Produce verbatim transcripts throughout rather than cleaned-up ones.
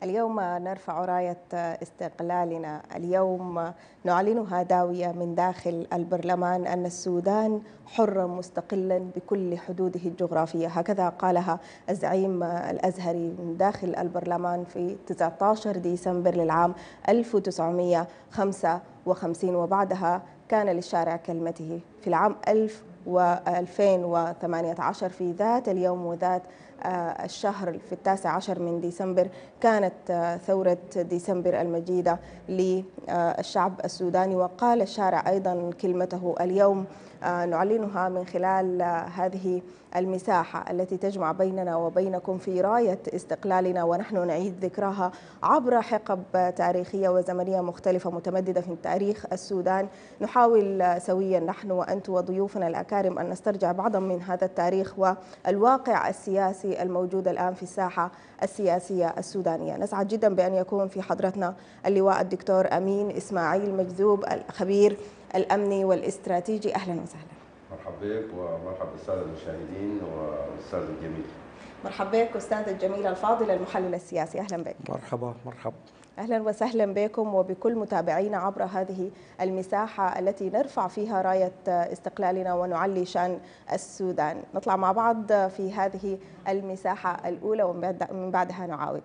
اليوم نرفع راية استقلالنا. اليوم نعلنها داوية من داخل البرلمان أن السودان حرا مستقلا بكل حدوده الجغرافية. هكذا قالها الزعيم الأزهري من داخل البرلمان في تسعة عشر ديسمبر للعام ألف وتسعمئة وخمسة وخمسين، وبعدها كان للشارع كلمته. في العام ألفين وثمانية عشر في ذات اليوم وذات الشهر في التاسع عشر من ديسمبر كانت ثورة ديسمبر المجيدة للشعب السوداني، وقال الشارع أيضا كلمته. اليوم نعلنها من خلال هذه المساحة التي تجمع بيننا وبينكم في راية استقلالنا، ونحن نعيد ذكرها عبر حقب تاريخية وزمنية مختلفة متمددة في تاريخ السودان. نحاول سويا نحن وأنتم وضيوفنا الأكارم أن نسترجع بعضا من هذا التاريخ والواقع السياسي الموجود الآن في الساحة السياسية السودانية. نسعد جدا بأن يكون في حضرتنا اللواء الدكتور أمين إسماعيل مجذوب، الخبير الأمني والاستراتيجي. أهلا وسهلا. مرحبا بك ومرحبا بالسادة المشاهدين والأستاذ الجميل. مرحبا بك أستاذ الجميل الفاضل المحلل السياسي. أهلا بك. مرحبا مرحبا. أهلا وسهلا بكم وبكل متابعينا عبر هذه المساحة التي نرفع فيها راية استقلالنا ونعلي شأن السودان. نطلع مع بعض في هذه المساحة الأولى ومن بعدها نعاود.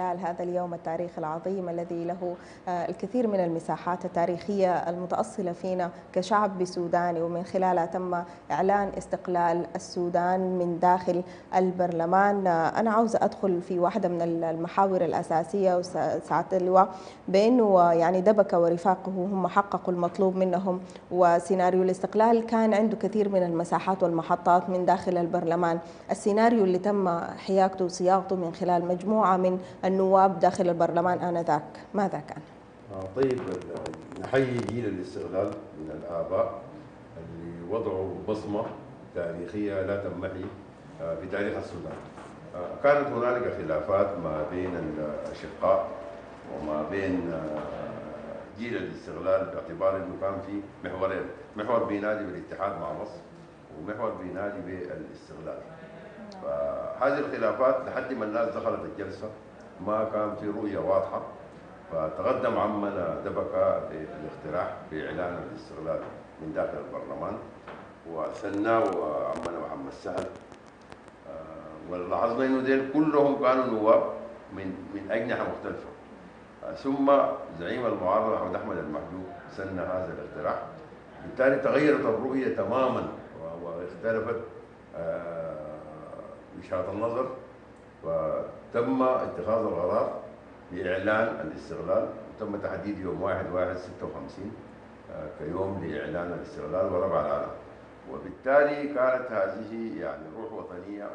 خلال هذا اليوم التاريخي العظيم الذي له الكثير من المساحات التاريخية المتأصلة فينا كشعب سوداني، ومن خلالها تم إعلان استقلال السودان من داخل البرلمان. أنا عاوزة أدخل في واحدة من المحاور الأساسية وسعادة اللواء بأنه يعني دبكة ورفاقه هم حققوا المطلوب منهم، وسيناريو الاستقلال كان عنده كثير من المساحات والمحطات من داخل البرلمان. السيناريو اللي تم حياكته وصياغته من خلال مجموعة من النواب داخل البرلمان آنذاك ماذا كان؟ آه طيب، نحيي جيل الاستقلال من الآباء اللي وضعوا بصمة تاريخية لا تنمحي في تاريخ السودان. كانت هنالك خلافات ما بين الأشقاء وما بين جيل الاستقلال، باعتبار انه كان في محورين، محور بينادي بالاتحاد مع مصر ومحور بينادي بالاستقلال. فهذه الخلافات لحد ما الناس دخلت الجلسه ما كان في رؤيه واضحه، فتقدم عمنا دبكه بالاقتراح باعلان الاستقلال من داخل البرلمان، وثناه عمنا محمد سهل، ولاحظنا انه ديل كلهم كانوا نواب من من اجنحه مختلفه. ثم زعيم المعارضه احمد احمد المحجوب سن هذا الاقتراح، بالتالي تغيرت الرؤيه تماما واختلفت وجهات النظر، وتم اتخاذ القرار باعلان الاستقلال، وتم تحديد يوم واحد واحد ستة وخمسين كيوم لاعلان الاستقلال وربع العالم. وبالتالي كانت هذه يعني روح وطنيه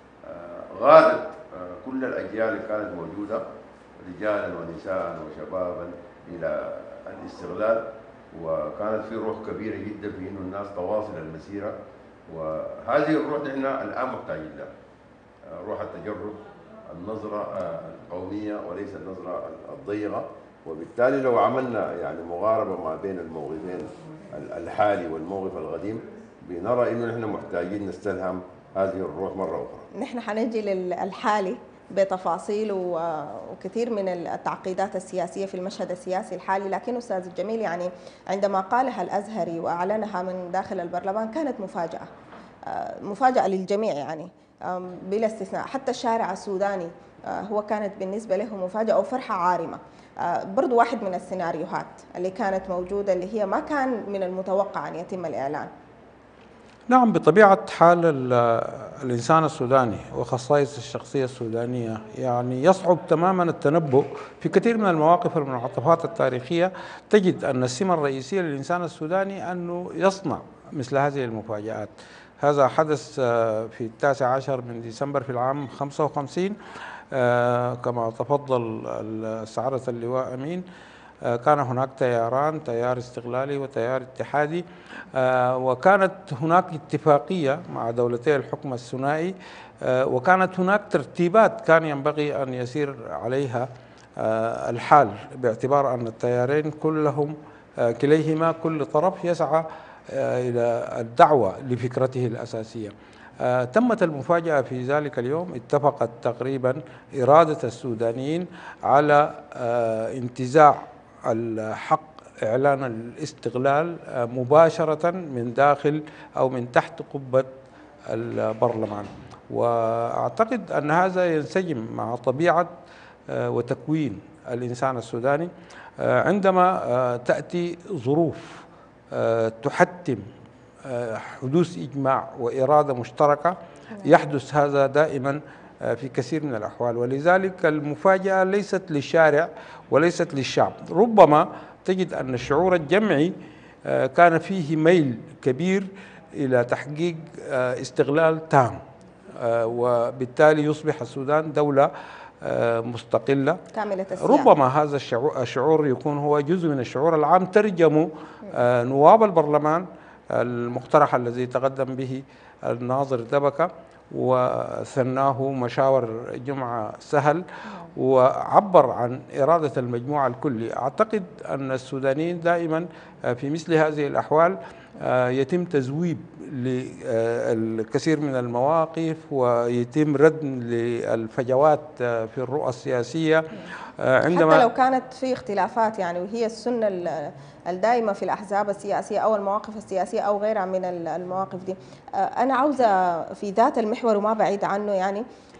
غادت كل الاجيال اللي كانت موجوده رجالا ونساء وشبابا الى الاستقلال، وكانت في روح كبيره جدا في انه الناس تواصل المسيره، وهذه الروح نحن الان محتاجين لها، روح التجرب، النظره القوميه وليس النظره الضيقه. وبالتالي لو عملنا يعني مغاربه ما بين الموقفين الحالي والموقف القديم، بنرى انه نحن محتاجين نستلهم هذه الروح مره اخرى. نحن حنجي للحالي بتفاصيل وكثير من التعقيدات السياسية في المشهد السياسي الحالي، لكن أستاذ الجميل يعني عندما قالها الأزهري وأعلنها من داخل البرلمان كانت مفاجأة، مفاجأة للجميع يعني بلا استثناء، حتى الشارع السوداني هو كانت بالنسبة له مفاجأة وفرحة عارمة. برضو واحد من السيناريوهات اللي كانت موجودة اللي هي ما كان من المتوقع أن يتم الإعلان. نعم، بطبيعة حال الإنسان السوداني وخصائص الشخصية السودانية يعني يصعب تماما التنبؤ في كثير من المواقف والمنعطفات التاريخية. تجد أن السمة الرئيسية للإنسان السوداني أنه يصنع مثل هذه المفاجآت. هذا حدث في التاسع عشر من ديسمبر في العام خمسة وخمسين كما تفضل سعادة اللواء أمين. كان هناك تياران، تيار استقلالي وتيار اتحادي، وكانت هناك اتفاقية مع دولتي الحكم الثنائي، وكانت هناك ترتيبات كان ينبغي أن يسير عليها الحال، باعتبار أن التيارين كلهم كليهما كل طرف يسعى إلى الدعوة لفكرته الأساسية. تمت المفاجأة في ذلك اليوم، اتفقت تقريبا إرادة السودانيين على انتزاع الحق إعلان الاستقلال مباشرة من داخل أو من تحت قبة البرلمان. وأعتقد أن هذا ينسجم مع طبيعة وتكوين الإنسان السوداني. عندما تأتي ظروف تحتم حدوث إجماع وإرادة مشتركة يحدث هذا دائما في كثير من الأحوال، ولذلك المفاجأة ليست للشارع وليست للشعب. ربما تجد أن الشعور الجمعي كان فيه ميل كبير إلى تحقيق استقلال تام، وبالتالي يصبح السودان دولة مستقلة كاملة السيادة. ربما هذا الشعور يكون هو جزء من الشعور العام ترجمه نواب البرلمان المقترح الذي تقدم به الناظر دبكة وثناه مشاور جمعة سهل، وعبر عن إرادة المجموعة الكلي. أعتقد أن السودانيين دائما في مثل هذه الأحوال يتم تزويب للكثير من المواقف ويتم ردم للفجوات في الرؤى السياسية عندما حتى لو كانت في اختلافات يعني، وهي السنة الدائمة في الأحزاب السياسية أو المواقف السياسية أو غيرها من المواقف دي. أنا عاوزة في ذات المحور وما بعيد عنه يعني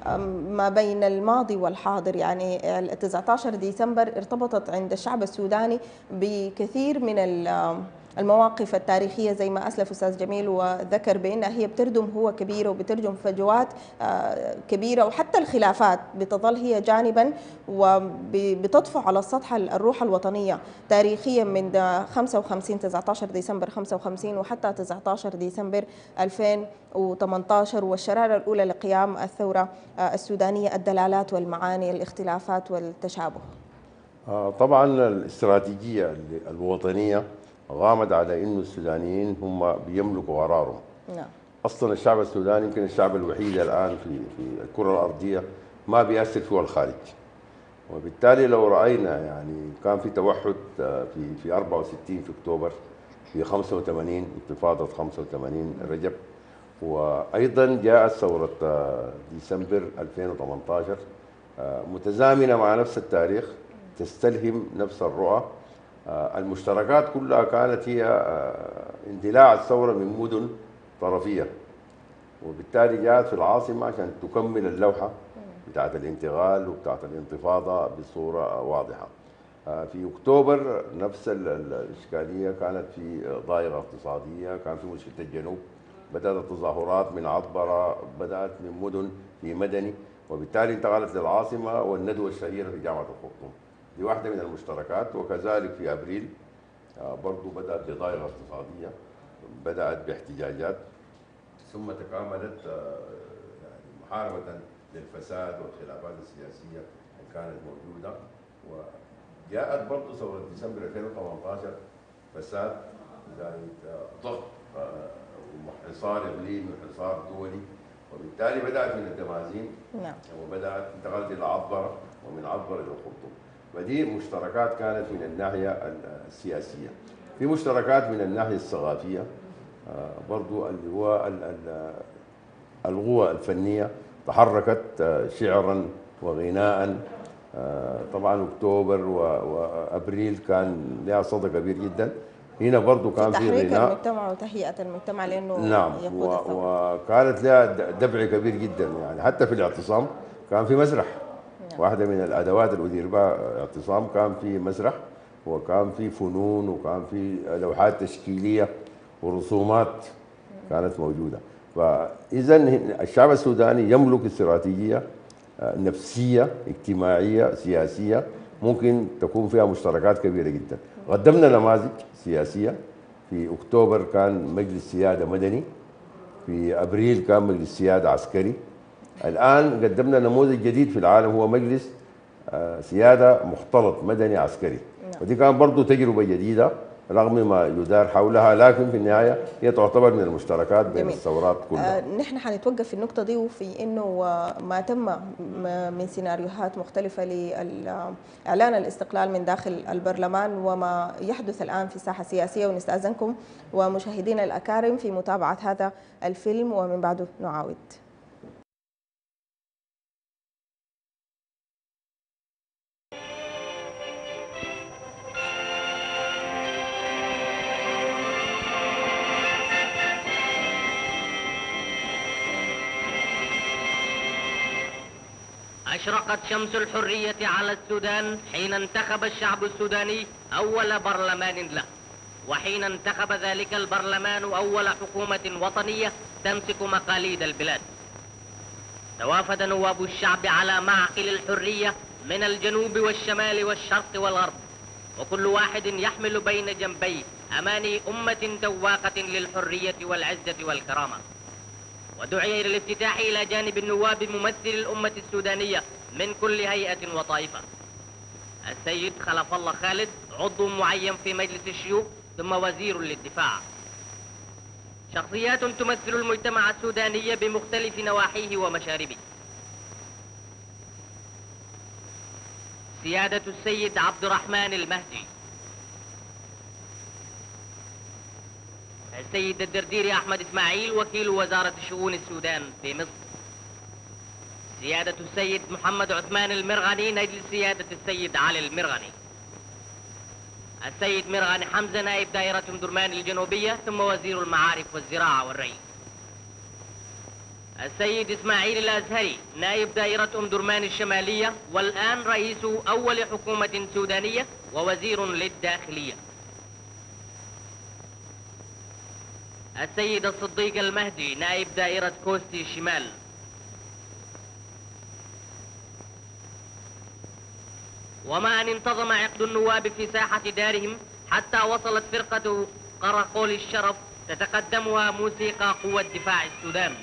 ما بين الماضي والحاضر. يعني تسعة عشر ديسمبر ارتبطت عند الشعب السوداني بكثير من المواقف التاريخية زي ما أسلف أستاذ جميل وذكر بأنها هي بتردم هو كبيرة وبترجم فجوات كبيرة، وحتى الخلافات بتظل هي جانبا وبتطفو على السطح الروح الوطنية تاريخيا من خمسة وخمسين تسعة عشر ديسمبر خمسة وخمسين وحتى تسعة عشر ديسمبر ألفين وثمانية عشر والشرارة الأولى لقيام الثورة السودانية، الدلالات والمعاني، الاختلافات والتشابه. طبعا الاستراتيجية الوطنية غامد على انه السودانيين هم بيملكوا قرارهم. نعم. اصلا الشعب السوداني يمكن الشعب الوحيد الان في في الكره الارضيه ما بيأثر فيه الخارج، وبالتالي لو راينا يعني كان في توحد في في أربعة وستين في اكتوبر، في خمسة وثمانين انتفاضه خمسة وثمانين رجب، وايضا جاءت ثوره ديسمبر ألفين وثمانية عشر متزامنه مع نفس التاريخ، تستلهم نفس الرؤى. المشتركات كلها كانت هي اندلاع الثورة من مدن طرفية، وبالتالي جاءت في العاصمة عشان تكمل اللوحة بتاعت الانتقال وبتاعت الانتفاضة بصورة واضحة. في أكتوبر نفس الإشكالية، كانت في ضائقة اقتصادية، كان في مشكلة الجنوب، بدأت التظاهرات من عطبرة، بدأت من مدن في مدني، وبالتالي انتقلت للعاصمة والندوة الشهيرة في جامعة الخرطوم. دي واحدة من المشتركات. وكذلك في أبريل برضو بدأت بضائقة اقتصادية، بدأت باحتجاجات، ثم تكاملت يعني محاربة للفساد والخلافات السياسية اللي كانت موجودة. وجاءت برضو ثورة ديسمبر ألفين وثمانية عشر فساد زي ضغط وحصار إقليمي وحصار دولي، وبالتالي بدأت من التمازين. نعم. وبدأت انتقلت إلى عطبرة، ومن عطبرة إلى الخرطوم. فدي مشتركات كانت من الناحية السياسية. في مشتركات من الناحية الثقافية برضو، اللي هو القوى الفنية تحركت شعرا وغناء. طبعا أكتوبر وأبريل كان لها صدى كبير جدا. هنا برضو كان في تحريك غناء المجتمع وتهيئة المجتمع لأنه نعم، يقود الثورة. وكانت لها دفع كبير جدا. يعني حتى في الاعتصام كان في مسرح. نعم. واحدة من الأدوات اللي أدير بها اعتصام كان في مسرح، وكان في فنون، وكان في لوحات تشكيلية ورسومات كانت موجودة. فإذا الشعب السوداني يملك استراتيجية نفسية اجتماعية سياسية ممكن تكون فيها مشتركات كبيرة جدا. قدمنا نماذج سياسية. في أكتوبر كان مجلس سيادة مدني، في أبريل كان مجلس سيادة عسكري. الآن قدمنا نموذج جديد في العالم، هو مجلس سيادة مختلط مدني عسكري. ودي كان برضو تجربة جديدة رغم ما يدار حولها، لكن في النهاية هي تعتبر من المشتركات بين جميل. الثورات كلها. آه نحن حنتوقف في النقطة دي، وفي إنه ما تم من سيناريوهات مختلفة لإعلان الاستقلال من داخل البرلمان وما يحدث الآن في الساحة السياسية، ونستأذنكم ومشاهدينا الأكارم في متابعة هذا الفيلم ومن بعده نعاود. أشرقت شمس الحرية على السودان حين انتخب الشعب السوداني أول برلمان له، وحين انتخب ذلك البرلمان أول حكومة وطنية تمسك مقاليد البلاد. توافد نواب الشعب على معقل الحرية من الجنوب والشمال والشرق والغرب، وكل واحد يحمل بين جنبيه أماني أمة تواقة للحرية والعزة والكرامة. ودعي إلى الافتتاح إلى جانب النواب ممثل الأمة السودانية من كل هيئة وطائفة السيد خلف الله خالد، عضو معين في مجلس الشيوخ ثم وزير للدفاع. شخصيات تمثل المجتمع السوداني بمختلف نواحيه ومشاربه. سيادة السيد عبد الرحمن المهدي، السيد الدرديري أحمد إسماعيل وكيل وزارة شؤون السودان في مصر. سيادة السيد محمد عثمان المرغني نجل سيادة السيد علي المرغني. السيد مرغني حمزة نائب دائرة أم درمان الجنوبية ثم وزير المعارف والزراعة والري. السيد إسماعيل الأزهري نائب دائرة أم درمان الشمالية، والآن رئيس أول حكومة سودانية ووزير للداخلية. السيد الصديق المهدي نائب دائرة كوستي الشمال. ومع أن انتظم عقد النواب في ساحة دارهم حتى وصلت فرقة قرقول الشرف تتقدمها موسيقى قوة دفاع السودان.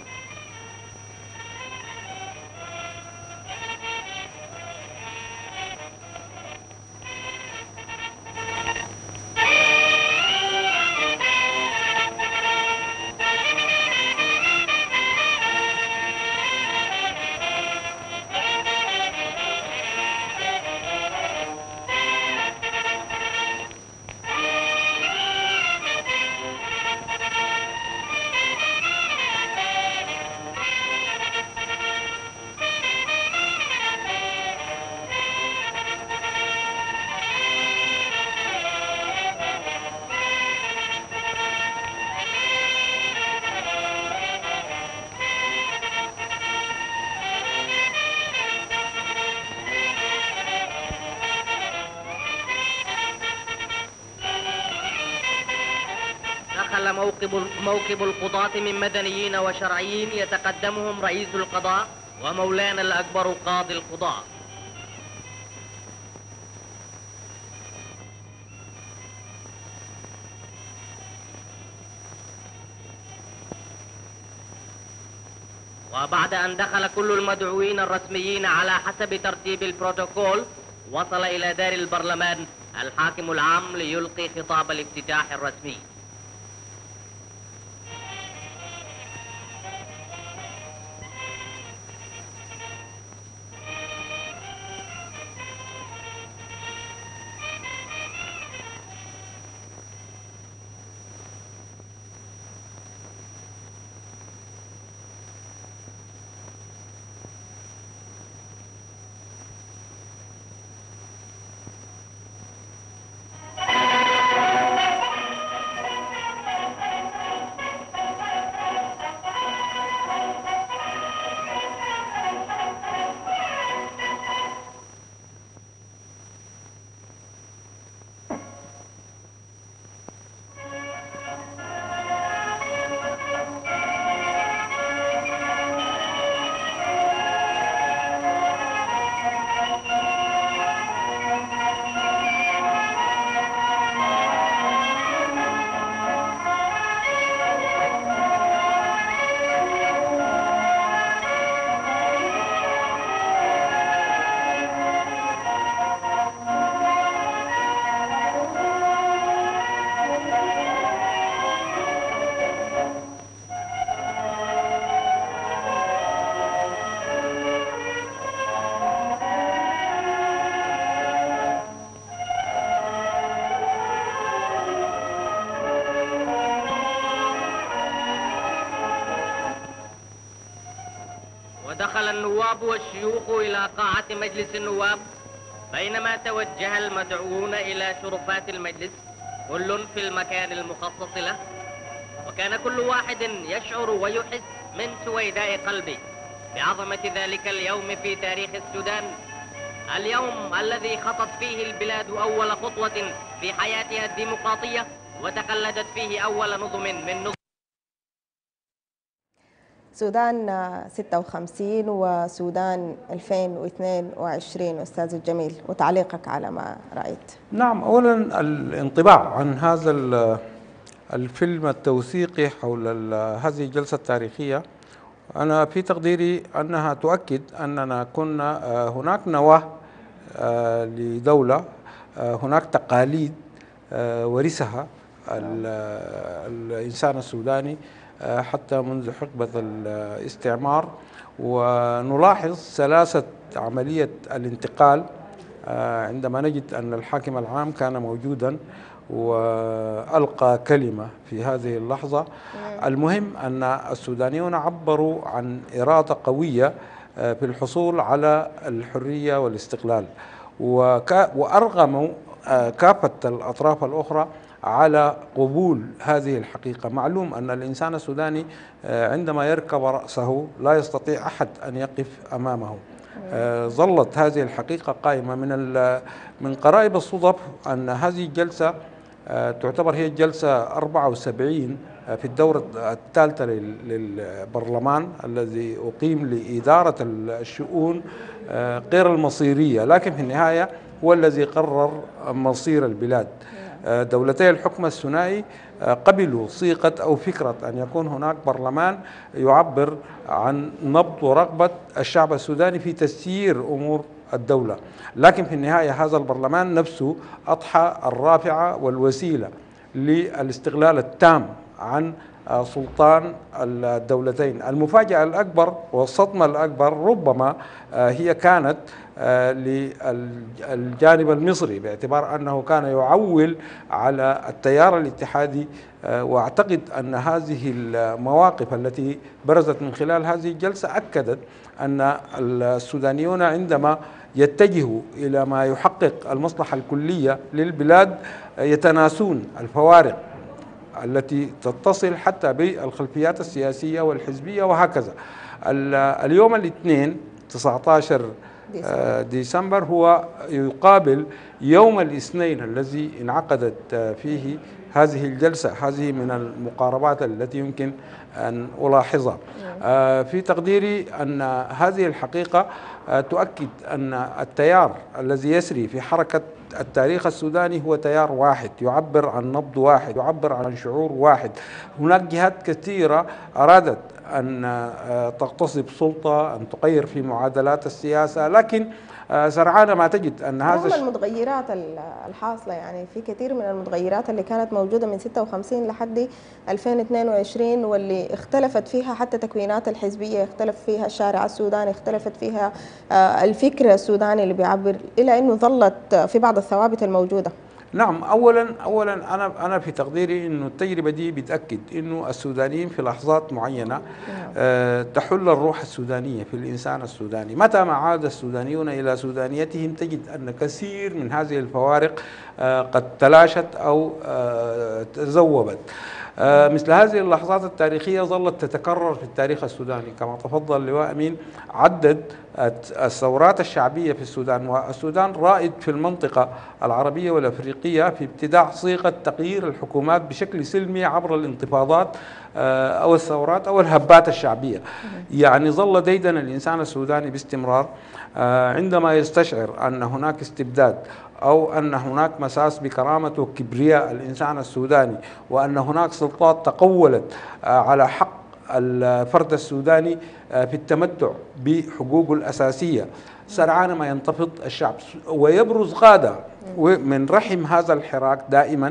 دخل موكب موكب القضاة من مدنيين وشرعيين يتقدمهم رئيس القضاء ومولانا الأكبر قاضي القضاء. وبعد أن دخل كل المدعوين الرسميين على حسب ترتيب البروتوكول، وصل إلى دار البرلمان الحاكم العام ليلقي خطاب الافتتاح الرسمي. ودخل النواب والشيوخ إلى قاعة مجلس النواب، بينما توجه المدعوون إلى شرفات المجلس كل في المكان المخصص له. وكان كل واحد يشعر ويحس من سويداء قلبه بعظمة ذلك اليوم في تاريخ السودان، اليوم الذي خطت فيه البلاد أول خطوة في حياتها الديمقراطية، وتقلدت فيه أول نظم من نظم سودان ستة وخمسين وسودان ألفين واثنين وعشرين. أستاذ الجميل، وتعليقك على ما رأيت. نعم، أولا الانطباع عن هذا الفيلم التوثيقي حول هذه الجلسة التاريخية، أنا في تقديري أنها تؤكد أننا كنا هناك نواة لدولة، هناك تقاليد ورثها الإنسان السوداني حتى منذ حقبة الاستعمار، ونلاحظ سلاسة عملية الانتقال عندما نجد أن الحاكم العام كان موجودا وألقى كلمة في هذه اللحظة. المهم أن السودانيون عبروا عن إرادة قوية في الحصول على الحرية والاستقلال، وأرغموا كافة الأطراف الأخرى على قبول هذه الحقيقة. معلوم أن الإنسان السوداني عندما يركب رأسه لا يستطيع أحد أن يقف أمامه. ظلت هذه الحقيقة قائمة. من من قرائب الصدف أن هذه الجلسة تعتبر هي الجلسة أربعة وسبعين في الدورة الثالثة للبرلمان الذي أقيم لإدارة الشؤون غير المصيرية، لكن في النهاية هو الذي قرر مصير البلاد. دولتي الحكم الثنائي قبلوا صيغة أو فكرة أن يكون هناك برلمان يعبر عن نبض ورغبة الشعب السوداني في تسيير أمور الدولة، لكن في النهاية هذا البرلمان نفسه أضحى الرافعة والوسيلة للاستغلال التام عن سلطان الدولتين. المفاجأة الأكبر والصدمة الأكبر ربما هي كانت للجانب المصري، باعتبار أنه كان يعول على التيار الاتحادي. وأعتقد أن هذه المواقف التي برزت من خلال هذه الجلسة أكدت أن السودانيون عندما يتجهوا إلى ما يحقق المصلحة الكلية للبلاد يتناسون الفوارق التي تتصل حتى بالخلفيات السياسية والحزبية وهكذا. اليوم الاثنين تسعة عشر ديسمبر هو يقابل يوم الاثنين الذي انعقدت فيه هذه الجلسة. هذه من المقاربات التي يمكن أن ألاحظها. في تقديري أن هذه الحقيقة تؤكد أن التيار الذي يسري في حركة التاريخ السوداني هو تيار واحد يعبر عن نبض واحد، يعبر عن شعور واحد. هناك جهات كثيرة أرادت أن تغتصب سلطة، أن تغير في معادلات السياسة، لكن سرعان ما تجد أن هذا رغم المتغيرات الحاصلة، يعني في كثير من المتغيرات اللي كانت موجودة من ستة وخمسين لحد ألفين واثنين وعشرين واللي اختلفت فيها حتى تكوينات الحزبية، اختلف فيها الشارع السوداني، اختلفت فيها الفكر السوداني اللي بيعبر، إلى أنه ظلت في بعض الثوابت الموجودة. نعم، اولا اولا انا انا في تقديري انه التجربه دي بتاكد انه السودانيين في لحظات معينه أه تحل الروح السودانيه في الانسان السوداني. متى ما عاد السودانيون الى سودانيتهم تجد ان كثير من هذه الفوارق أه قد تلاشت او أه تذوبت. آه مثل هذه اللحظات التاريخية ظلت تتكرر في التاريخ السوداني، كما تفضل اللواء أمين عدد الثورات الشعبية في السودان، والسودان رائد في المنطقة العربية والأفريقية في ابتداع صيغة تغيير الحكومات بشكل سلمي عبر الانتفاضات آه أو الثورات أو الهبات الشعبية. يعني ظل ديدن الإنسان السوداني باستمرار آه عندما يستشعر أن هناك استبداد أو أن هناك مساس بكرامة وكبرياء الإنسان السوداني، وأن هناك سلطات تقولت على حق الفرد السوداني في التمتع بحقوقه الأساسية. سرعان ما ينتفض الشعب ويبرز غادة من رحم هذا الحراك دائما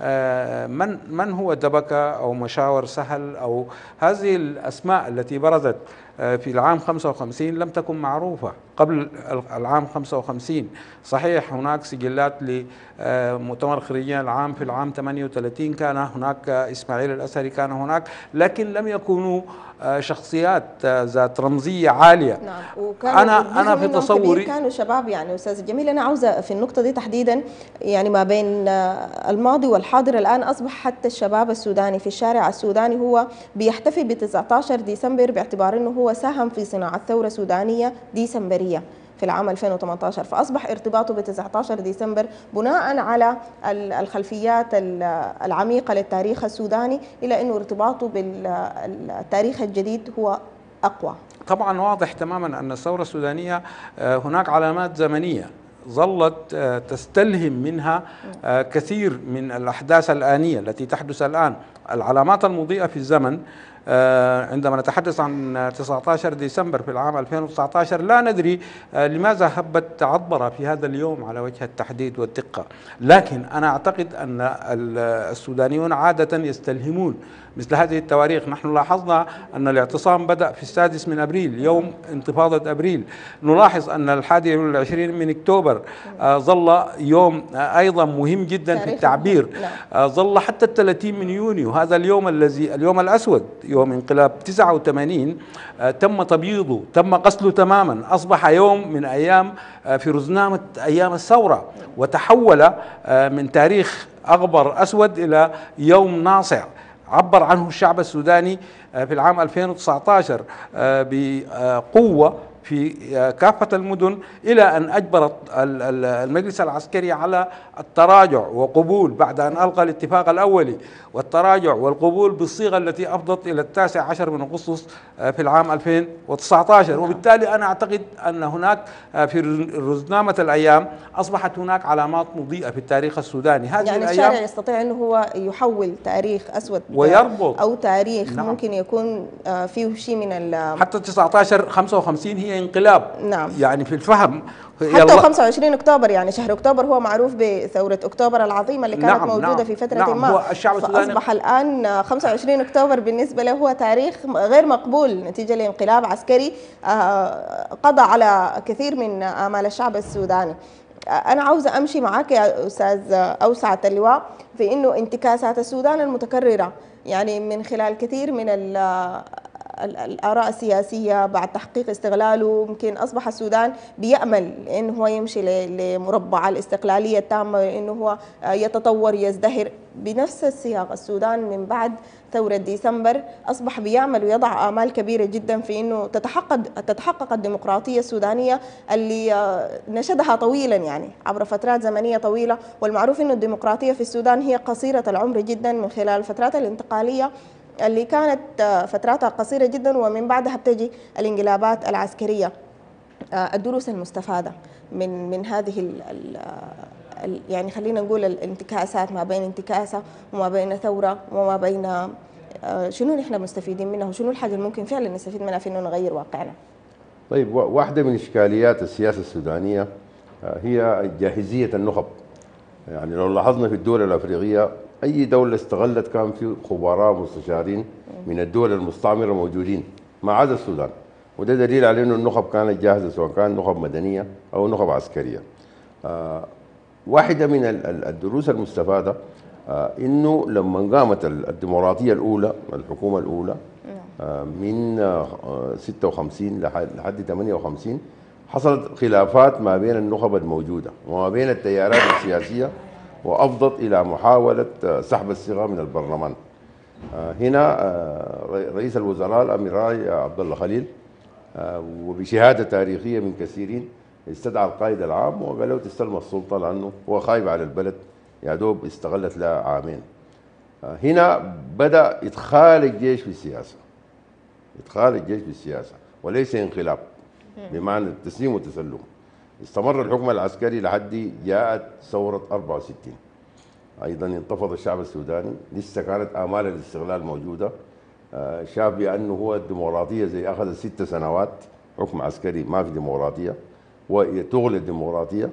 من من هو دبكة أو مشاور سهل أو هذه الأسماء التي برزت في العام خمسة وخمسين لم تكن معروفة قبل العام خمسة وخمسين. صحيح هناك سجلات لمؤتمر خريجين العام في العام ثمانية وثلاثين، كان هناك إسماعيل الأسهري كان هناك، لكن لم يكونوا شخصيات ذات رمزية عالية. نعم، وكان أنا أنا في تصوري كانوا شباب. يعني أستاذ جميل، أنا عاوزة في النقطة دي تحديدا، يعني ما بين الماضي والحاضر الآن أصبح حتى الشباب السوداني في الشارع السوداني هو بيحتفي ب تسعة عشر ديسمبر باعتبار أنه هو ساهم في صناعة ثورة سودانية ديسمبرية في العام ألفين وثمانية عشر، فأصبح ارتباطه ب تسعة عشر ديسمبر بناء على الخلفيات العميقة للتاريخ السوداني إلى أنه ارتباطه بالتاريخ الجديد هو أقوى. طبعا واضح تماما أن الثورة السودانية هناك علامات زمنية ظلت تستلهم منها كثير من الأحداث الآنية التي تحدث الآن. العلامات المضيئة في الزمن عندما نتحدث عن تسعة عشر ديسمبر في العام ألفين وتسعة عشر لا ندري لماذا هبت عطبرة في هذا اليوم على وجه التحديد والدقة، لكن أنا أعتقد أن السودانيون عادة يستلهمون مثل هذه التواريخ. نحن لاحظنا أن الاعتصام بدأ في السادس من أبريل يوم انتفاضة أبريل، نلاحظ أن الحادي والعشرين من أكتوبر ظل يوم أيضا مهم جدا في التعبير، ظل حتى الثلاثين من يونيو هذا اليوم الذي اليوم الأسود يوم انقلاب تسعة وثمانين تم تبييضه، تم غسله تماما، أصبح يوم من أيام في رزنامة أيام الثورة، وتحول من تاريخ أغبر أسود إلى يوم ناصع عبر عنه الشعب السوداني في العام ألفين وتسعة عشر بقوة في كافة المدن، إلى أن أجبر المجلس العسكري على التراجع وقبول بعد أن ألغى الاتفاق الأولي، والتراجع والقبول بالصيغة التي أفضت إلى التاسع عشر من أغسطس في العام ألفين وتسعة عشر. وبالتالي أنا أعتقد أن هناك في رزنامة الأيام أصبحت هناك علامات مضيئة في التاريخ السوداني. هذه يعني الأيام الشارع يستطيع أنه هو يحول تاريخ أسود ويربط أو تاريخ نعم. ممكن يكون فيه شيء من حتى تسعة عشر خمسة وخمسين هي انقلاب نعم. يعني في الفهم حتى خمسة وعشرين أكتوبر، يعني شهر أكتوبر هو معروف بثورة أكتوبر العظيمة اللي كانت نعم موجودة نعم في فترة نعم ما. هو الشعب السوداني فأصبح الآن خمسة وعشرين أكتوبر بالنسبة له هو تاريخ غير مقبول نتيجة لانقلاب عسكري قضى على كثير من آمال الشعب السوداني. أنا عاوزة أمشي معك يا أستاذ أوسعة اللواء في إنه انتكاسات السودان المتكررة، يعني من خلال كثير من الآراء السياسية بعد تحقيق استغلاله، يمكن أصبح السودان بيأمل إنه هو يمشي لمربع الاستقلالية التامة، إنه هو يتطور يزدهر. بنفس السياق السودان من بعد ثورة ديسمبر أصبح بيعمل ويضع آمال كبيرة جدا في إنه تتحقق تتحقق الديمقراطية السودانية اللي نشدها طويلا يعني عبر فترات زمنية طويلة. والمعروف إنه الديمقراطية في السودان هي قصيرة العمر جدا من خلال الفترات الانتقالية اللي كانت فتراتها قصيرة جدا، ومن بعدها بتجي الانقلابات العسكرية. الدروس المستفادة من من هذه ال ال يعني خلينا نقول الانتكاسات، ما بين انتكاسة وما بين ثورة وما بين شنو نحن مستفيدين منها وشنو الحاجة اللي ممكن فعلا نستفيد منها في انه نغير واقعنا. طيب، واحدة من إشكاليات السياسة السودانية هي جاهزية النخب. يعني لو لاحظنا في الدول الأفريقية أي دولة استغلت كان في خبراء مستشارين من الدول المستعمرة موجودين ما عدا السودان، وده دليل على أنه النخب كانت جاهزة سواء كان نخب مدنية أو نخب عسكرية. آه واحدة من الدروس المستفادة آه انه لما قامت الديمقراطيه الاولى الحكومه الاولى آه من آه ستة وخمسين لحد ثمانية وخمسين حصلت خلافات ما بين النخب الموجوده وما بين التيارات السياسيه، وافضت الى محاوله آه سحب الصيغه من البرلمان. آه هنا آه رئيس الوزراء الاميراي عبد الله خليل آه وبشهاده تاريخيه من كثيرين استدعى القائد العام وقال له تستلم السلطه لانه هو خايف على البلد، يا دوب استغلت لها عامين. هنا بدا ادخال الجيش في السياسه، ادخال الجيش في السياسه وليس انقلاب بمعنى التسليم والتسلم. استمر الحكم العسكري لحد جاءت ثوره أربعة وستين، ايضا انتفض الشعب السوداني، لسه كانت امال الاستغلال موجوده. شاف بانه هو الديمقراطيه زي اخذ ست سنوات حكم عسكري ما في ديمقراطيه، وتغلي الديمقراطيه،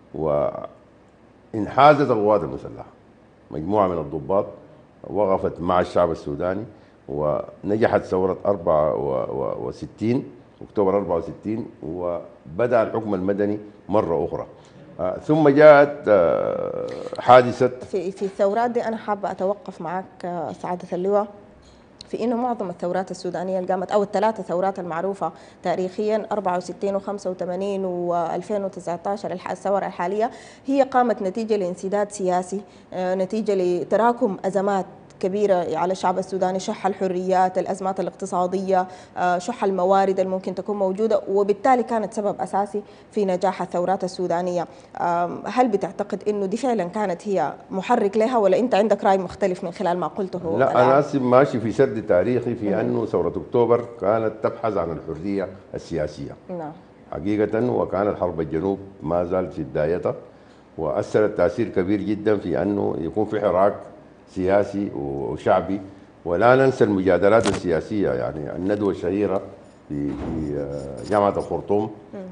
وانحازت القوات المسلحه. مجموعه من الضباط وقفت مع الشعب السوداني ونجحت ثوره أربعة وستين اكتوبر أربعة وستين، وبدا الحكم المدني مره اخرى. آه ثم جاءت آه حادثه في في الثورات دي. انا حابه اتوقف معك آه سعاده اللواء في انه معظم الثورات السودانيه اللي قامت او الثلاثه ثورات المعروفه تاريخيا أربعة وستين وخمسة وثمانين وألفين وتسعة عشر الثوره الحاليه هي قامت نتيجه لانسداد سياسي، نتيجه لتراكم ازمات كبيرة على الشعب السوداني، شح الحريات، الأزمات الاقتصادية، شح الموارد اللي ممكن تكون موجودة، وبالتالي كانت سبب أساسي في نجاح الثورات السودانية. هل بتعتقد أنه دي فعلا كانت هي محرك لها، ولا أنت عندك رأي مختلف من خلال ما قلته؟ لا الآن؟ أنا أسف ماشي في سرد تاريخي في أنه ثورة أكتوبر كانت تبحث عن الحرية السياسية. نعم حقيقة، وكانت حرب الجنوب ما زالت في بدايتها، وأثرت تأثير كبير جدا في أنه يكون في حراك سياسي وشعبي. ولا ننسى المجادلات السياسية، يعني الندوة الشهيرة في في جامعة الخرطوم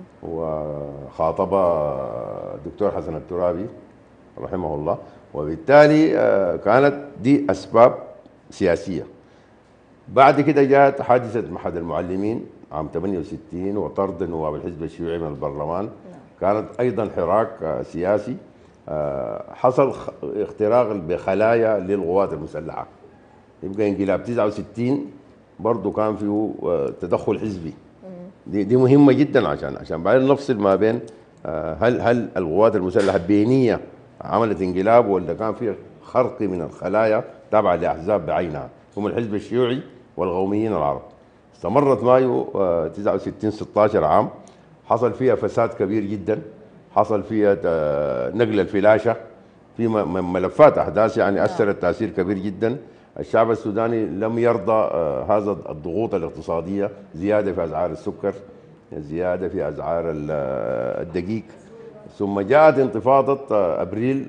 وخاطبها الدكتور حسن الترابي رحمه الله، وبالتالي كانت دي أسباب سياسية. بعد كده جاءت حادثة معهد المعلمين عام ثمانية وستين وطرد نواب الحزب الشيوعي من البرلمان، كانت أيضا حراك سياسي. حصل اختراق بخلايا للقوات المسلحه. يبقى انقلاب تسعة وستين برضه كان فيه تدخل حزبي. دي دي مهمه جدا عشان عشان بعدين نفصل ما بين هل هل القوات المسلحه بينيه عملت انقلاب ولا كان في خرقي من الخلايا تابعة لأحزاب بعينها، هم الحزب الشيوعي والقوميين العرب. استمرت مايو تسعة وستين ستة عشر عام، حصل فيها فساد كبير جدا، حصل فيها نقل الفلاشة في ملفات أحداث يعني أثرت تأثير كبير جدا. الشعب السوداني لم يرضى هذا الضغوط الاقتصادية، زيادة في أسعار السكر، زيادة في أسعار الدقيق، ثم جاءت انتفاضة أبريل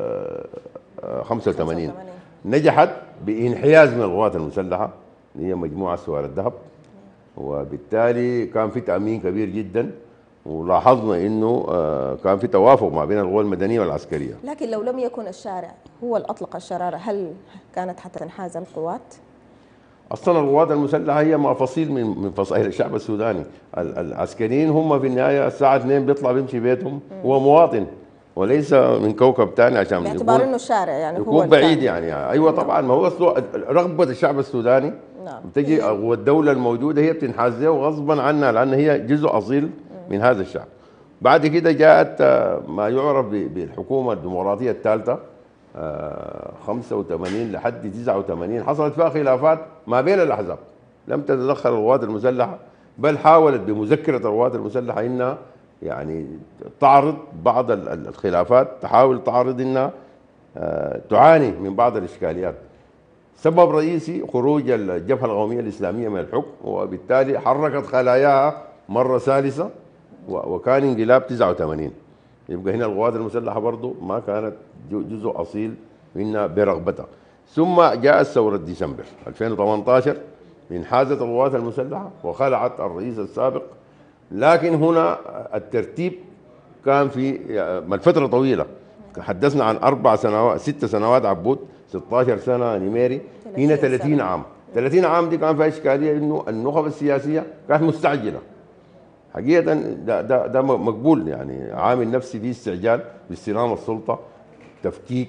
خمسة وثمانين نجحت بانحياز من القوات المسلحة اللي هي مجموعة سوار الذهب، وبالتالي كان في تأمين كبير جدا، ولاحظنا انه كان في توافق ما بين القوى المدنيه والعسكريه. لكن لو لم يكن الشارع هو اللي اطلق الشراره، هل كانت حتنحاز القوات؟ اصلا القوات المسلحه هي مفاصيل من من فصائل الشعب السوداني، العسكريين هم في النهايه الساعه اثنين بيطلع بيمشي بيتهم، هو مواطن وليس من كوكب ثاني عشان باعتبار انه الشارع يعني يكون هو بعيد يعني. ايوه طبعا، ما هو رغبه الشعب السوداني نعم. بتجي والدوله الموجوده هي بتنحاز له غصبا عنها، لان هي جزء اصيل من هذا الشعب. بعد كده جاءت ما يعرف بالحكومه الديمقراطيه الثالثه خمسة وثمانين لحد تسعة وثمانين، حصلت فيها خلافات ما بين الاحزاب، لم تتدخل القوات المسلحه، بل حاولت بمذكره القوات المسلحه انها يعني تعرض بعض الخلافات، تحاول تعرض انها تعاني من بعض الاشكاليات. سبب رئيسي خروج الجبهه القوميه الاسلاميه من الحكم، وبالتالي حركت خلاياها مره ثالثه، وكان انقلاب تسعة وثمانين. يبقى هنا القوات المسلحه برضه ما كانت جزء اصيل منها برغبتها. ثم جاءت ثوره ديسمبر ألفين وثمانية عشر، انحازت القوات المسلحه وخلعت الرئيس السابق، لكن هنا الترتيب كان في الفتره طويله، حدثنا عن اربع سنوات ست سنوات عبود، ستة عشر سنه نميري، هنا ثلاثين عام. ثلاثين عام دي كان فيها اشكاليه انه النخب السياسيه كانت مستعجله. حقيقه ده ده ده مقبول يعني، عامل نفسي فيه استعجال باستلام السلطه، تفكيك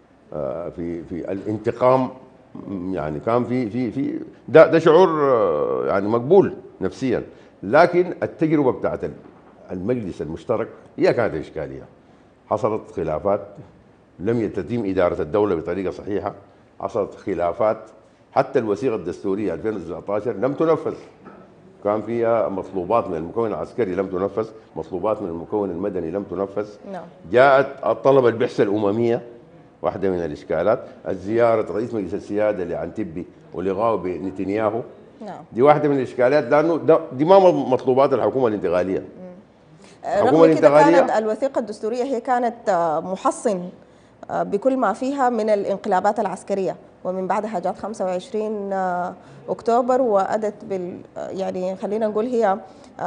في في الانتقام، يعني كان في في في ده ده شعور يعني مقبول نفسيا. لكن التجربه بتاعت المجلس المشترك هي كانت اشكاليه، حصلت خلافات، لم تتم اداره الدوله بطريقه صحيحه، حصلت خلافات، حتى الوثيقه الدستوريه ألفين وتسعة عشر لم تنفذ، كان فيها مطلوبات من المكون العسكري لم تنفذ، مطلوبات من المكون المدني لم تنفذ. نعم. جاءت الطلب البعثه الامميه، واحده من الاشكالات، الزياره رئيس مجلس السياده لعنتبي ولقائه بنتنياهو. نعم. دي واحده من الاشكالات، لانه دي ما مطلوبات الحكومه الانتقاليه. رغم كده كانت الوثيقه الدستوريه هي كانت محصن بكل ما فيها من الانقلابات العسكريه، ومن بعدها جاءت خمسة وعشرين أكتوبر وأدت بال يعني خلينا نقول هي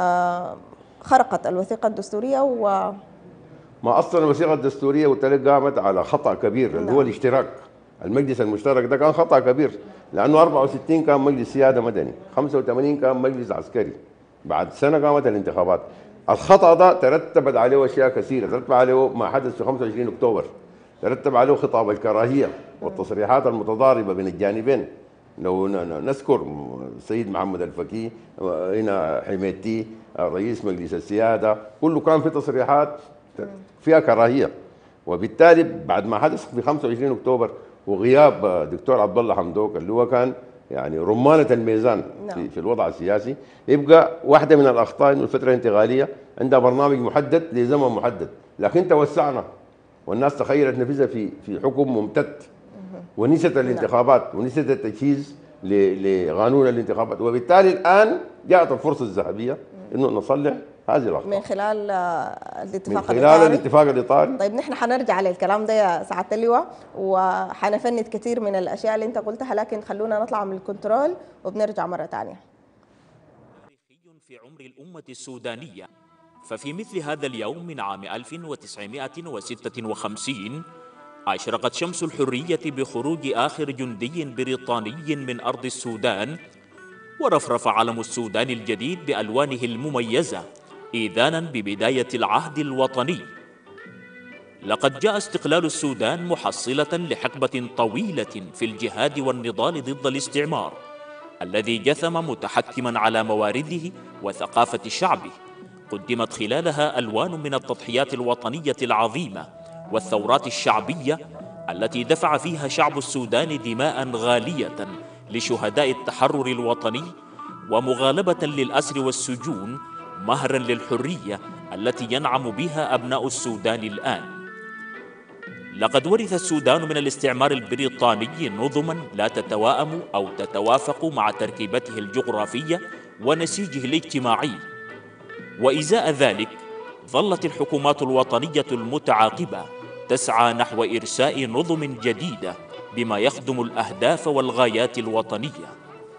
خرقت الوثيقة الدستورية. و ما أصلا الوثيقة الدستورية وتلقى قامت على خطأ كبير اللي هو الاشتراك. المجلس المشترك ده كان خطأ كبير، لأنه أربعة وستين كان مجلس سيادة مدني، خمسة وثمانين كان مجلس عسكري، بعد سنة قامت الانتخابات. الخطأ ده ترتبت عليه أشياء كثيرة، ترتب عليه ما حدث في خمسة وعشرين أكتوبر، ترتب عليه خطاب الكراهية والتصريحات المتضاربة بين الجانبين. لو نذكر السيد محمد الفكي، هنا حميدتي رئيس مجلس السيادة، كله كان في تصريحات فيها كراهية. وبالتالي بعد ما حدث في خمسة وعشرين أكتوبر وغياب دكتور عبد الله حمدوك اللي هو كان يعني رمانة الميزان في, في الوضع السياسي، يبقى واحدة من الأخطاء إنه الفترة الانتقالية عندها برنامج محدد لزمن محدد، لكن توسعنا والناس تخيلت نفسها في في حكم ممتد، ونسيت الانتخابات ونسيت التجهيز لقانون الانتخابات. وبالتالي الآن جاءت الفرصة الذهبية إنه نصلح هذه الأخطاء من خلال الاتفاق من خلال الإطاري. الاتفاق الإطاري. طيب نحن حنرجع للكلام ده يا سعادة اللواء، وحنفند كثير من الأشياء اللي أنت قلتها، لكن خلونا نطلع من الكنترول وبنرجع مرة ثانية. تاريخي في عمر الأمة السودانية، ففي مثل هذا اليوم من عام ألف وتسعمائة وستة وخمسين أشرقت شمس الحرية بخروج آخر جندي بريطاني من أرض السودان، ورفرف علم السودان الجديد بألوانه المميزة إذانا ببداية العهد الوطني. لقد جاء استقلال السودان محصلة لحقبة طويلة في الجهاد والنضال ضد الاستعمار الذي جثم متحكما على موارده وثقافة شعبه، قدمت خلالها ألوان من التضحيات الوطنية العظيمة والثورات الشعبية التي دفع فيها شعب السودان دماء غالية لشهداء التحرر الوطني ومغالبة للأسر والسجون مهرا للحرية التي ينعم بها أبناء السودان الآن. لقد ورث السودان من الاستعمار البريطاني نظما لا تتواءم أو تتوافق مع تركيبته الجغرافية ونسيجه الاجتماعي، وإزاء ذلك ظلت الحكومات الوطنية المتعاقبة تسعى نحو إرساء نظم جديدة بما يخدم الأهداف والغايات الوطنية.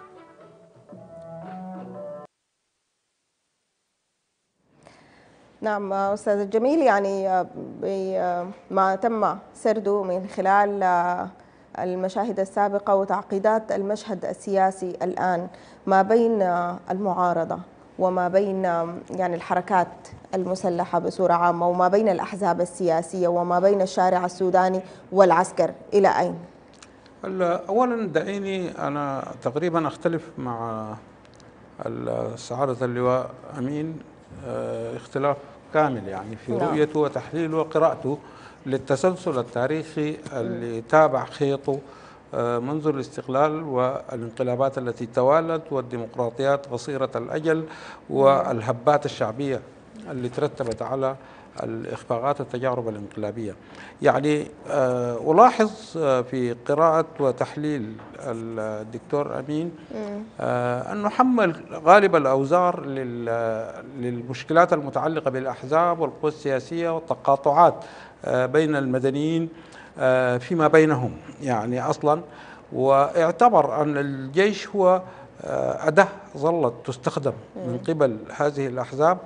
نعم أستاذ الجميل، يعني ما تم سرده من خلال المشاهد السابقة وتعقيدات المشهد السياسي الآن ما بين المعارضة وما بين يعني الحركات المسلحة بصورة عامة وما بين الأحزاب السياسية وما بين الشارع السوداني والعسكر، إلى أين؟ أولا دعيني أنا تقريبا أختلف مع سعادة اللواء أمين اختلاف كامل يعني في رؤيته وتحليله وقراءته للتسلسل التاريخي اللي تابع خيطه منذ الاستقلال والانقلابات التي توالت والديمقراطيات قصيرة الأجل والهبات الشعبية اللي ترتبت على الإخفاقات والتجارب الانقلابية. يعني ألاحظ في قراءة وتحليل الدكتور أمين أنه حمل غالب الأوزار للمشكلات المتعلقة بالأحزاب والقوى السياسية والتقاطعات بين المدنيين فيما بينهم يعني أصلا، واعتبر أن الجيش هو أداة ظلت تستخدم من قبل هذه الأحزاب،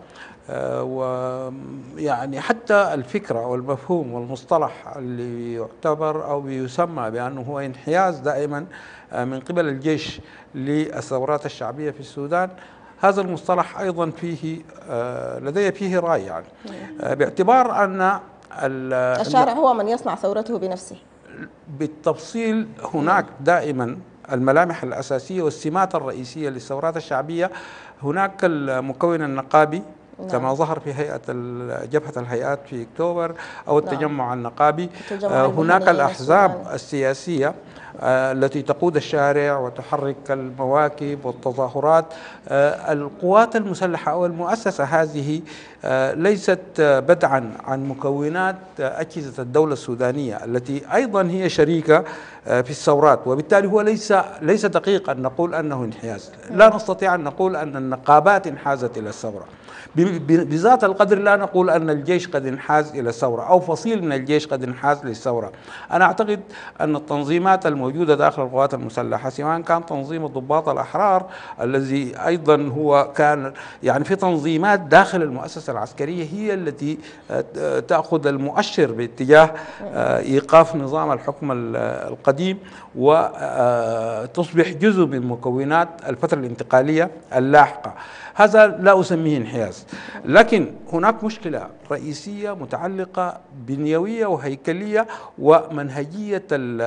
ويعني حتى الفكرة والمفهوم والمصطلح اللي يعتبر أو يسمى بأنه هو انحياز دائما من قبل الجيش للثورات الشعبية في السودان، هذا المصطلح أيضا فيه لدي فيه رأي يعني باعتبار أن الشارع هو من يصنع ثورته بنفسه. بالتفصيل هناك دائما الملامح الأساسية والسمات الرئيسية للثورات الشعبية. هناك المكون النقابي كما ظهر في هيئة جبهة الهيئات في أكتوبر أو التجمع النقابي. هناك الأحزاب السياسية التي تقود الشارع وتحرك المواكب والتظاهرات. القوات المسلحة أو المؤسسة هذه ليست بدعا عن مكونات أجهزة الدولة السودانية التي أيضا هي شريكة في الثورات، وبالتالي هو ليس ليس دقيق أن نقول أنه انحياز. لا نستطيع أن نقول أن النقابات انحازت إلى الثورة بذات القدر، لا نقول أن الجيش قد انحاز إلى الثورة أو فصيل من الجيش قد انحاز للثورة. أنا أعتقد أن التنظيمات الموجودة داخل القوات المسلحة سواء كان تنظيم الضباط الأحرار الذي أيضا هو كان يعني في تنظيمات داخل المؤسسة العسكرية هي التي تأخذ المؤشر باتجاه إيقاف نظام الحكم القديم وتصبح جزء من مكونات الفترة الانتقالية اللاحقة. هذا لا أسميه انحياز، لكن هناك مشكلة رئيسية متعلقة بنيوية وهيكلية ومنهجية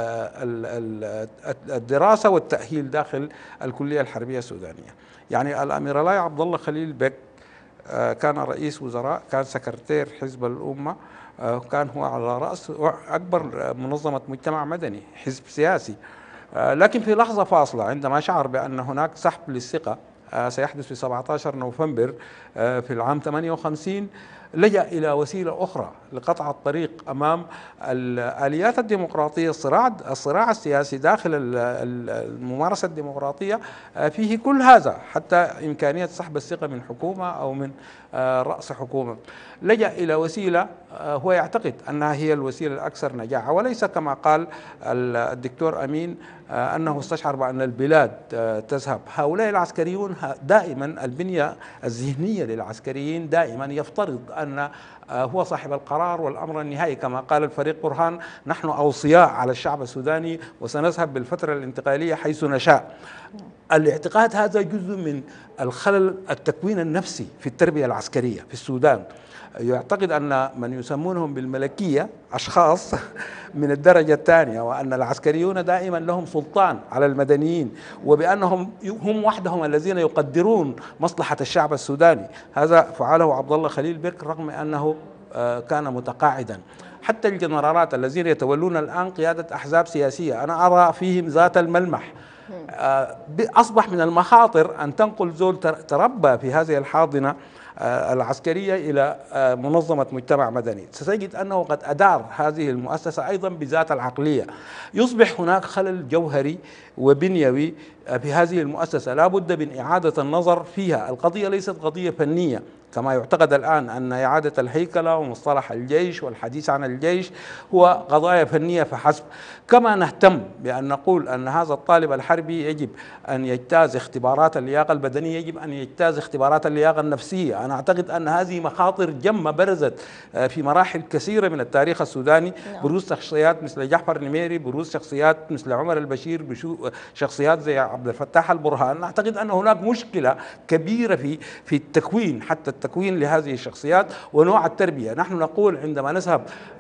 الدراسة والتأهيل داخل الكلية الحربية السودانية. يعني الأمير الله عبد الله خليل بك كان رئيس وزراء، كان سكرتير حزب الأمة، كان هو على رأس أكبر منظمة مجتمع مدني، حزب سياسي، لكن في لحظة فاصلة عندما شعر بأن هناك سحب للثقة سيحدث في سبعة عشر نوفمبر في العام ثمانية وخمسين لجأ إلى وسيلة أخرى لقطع الطريق أمام الآليات الديمقراطية. الصراع الصراع السياسي داخل الممارسة الديمقراطية فيه كل هذا، حتى إمكانية سحب الثقة من حكومة أو من رأس حكومة. لجأ إلى وسيلة هو يعتقد أنها هي الوسيلة الأكثر نجاحا، وليس كما قال الدكتور أمين أنه استشعر بأن البلاد تذهب. هؤلاء العسكريون دائما البنية الذهنية للعسكريين دائما يفترض أن هو صاحب القرار والأمر النهائي، كما قال الفريق برهان: نحن أوصياء على الشعب السوداني وسنذهب بالفترة الانتقالية حيث نشاء. الاعتقاد هذا جزء من الخلل التكوين النفسي في التربية العسكرية في السودان. يعتقد أن من يسمونهم بالملكية أشخاص من الدرجة الثانية، وأن العسكريون دائما لهم سلطان على المدنيين، وبأنهم هم وحدهم الذين يقدرون مصلحة الشعب السوداني. هذا فعله عبد الله خليل بك رغم أنه كان متقاعدا. حتى الجنرالات الذين يتولون الآن قيادة أحزاب سياسية أنا أرى فيهم ذات الملمح. أصبح من المخاطر أن تنقل زول تربى في هذه الحاضنة العسكرية إلى منظمة مجتمع مدني، ستجد أنه قد أدار هذه المؤسسة أيضا بذات العقلية. يصبح هناك خلل جوهري وبنيوي في هذه المؤسسة لا بد من إعادة النظر فيها. القضية ليست قضية فنية كما يعتقد الآن أن إعادة الهيكلة ومصطلح الجيش والحديث عن الجيش هو قضايا فنية فحسب. كما نهتم بأن نقول أن هذا الطالب الحربي يجب أن يجتاز اختبارات اللياقة البدنية، يجب أن يجتاز اختبارات اللياقة النفسية. أنا أعتقد أن هذه مخاطر جمة برزت في مراحل كثيرة من التاريخ السوداني، بروز شخصيات مثل جعفر نميري، بروز شخصيات مثل عمر البشير، شخصيات زي عبد الفتاح البرهان. أعتقد أن هناك مشكلة كبيرة في في التكوين، حتى التكوين لهذه الشخصيات ونوع التربية. نحن نقول عندما نذهب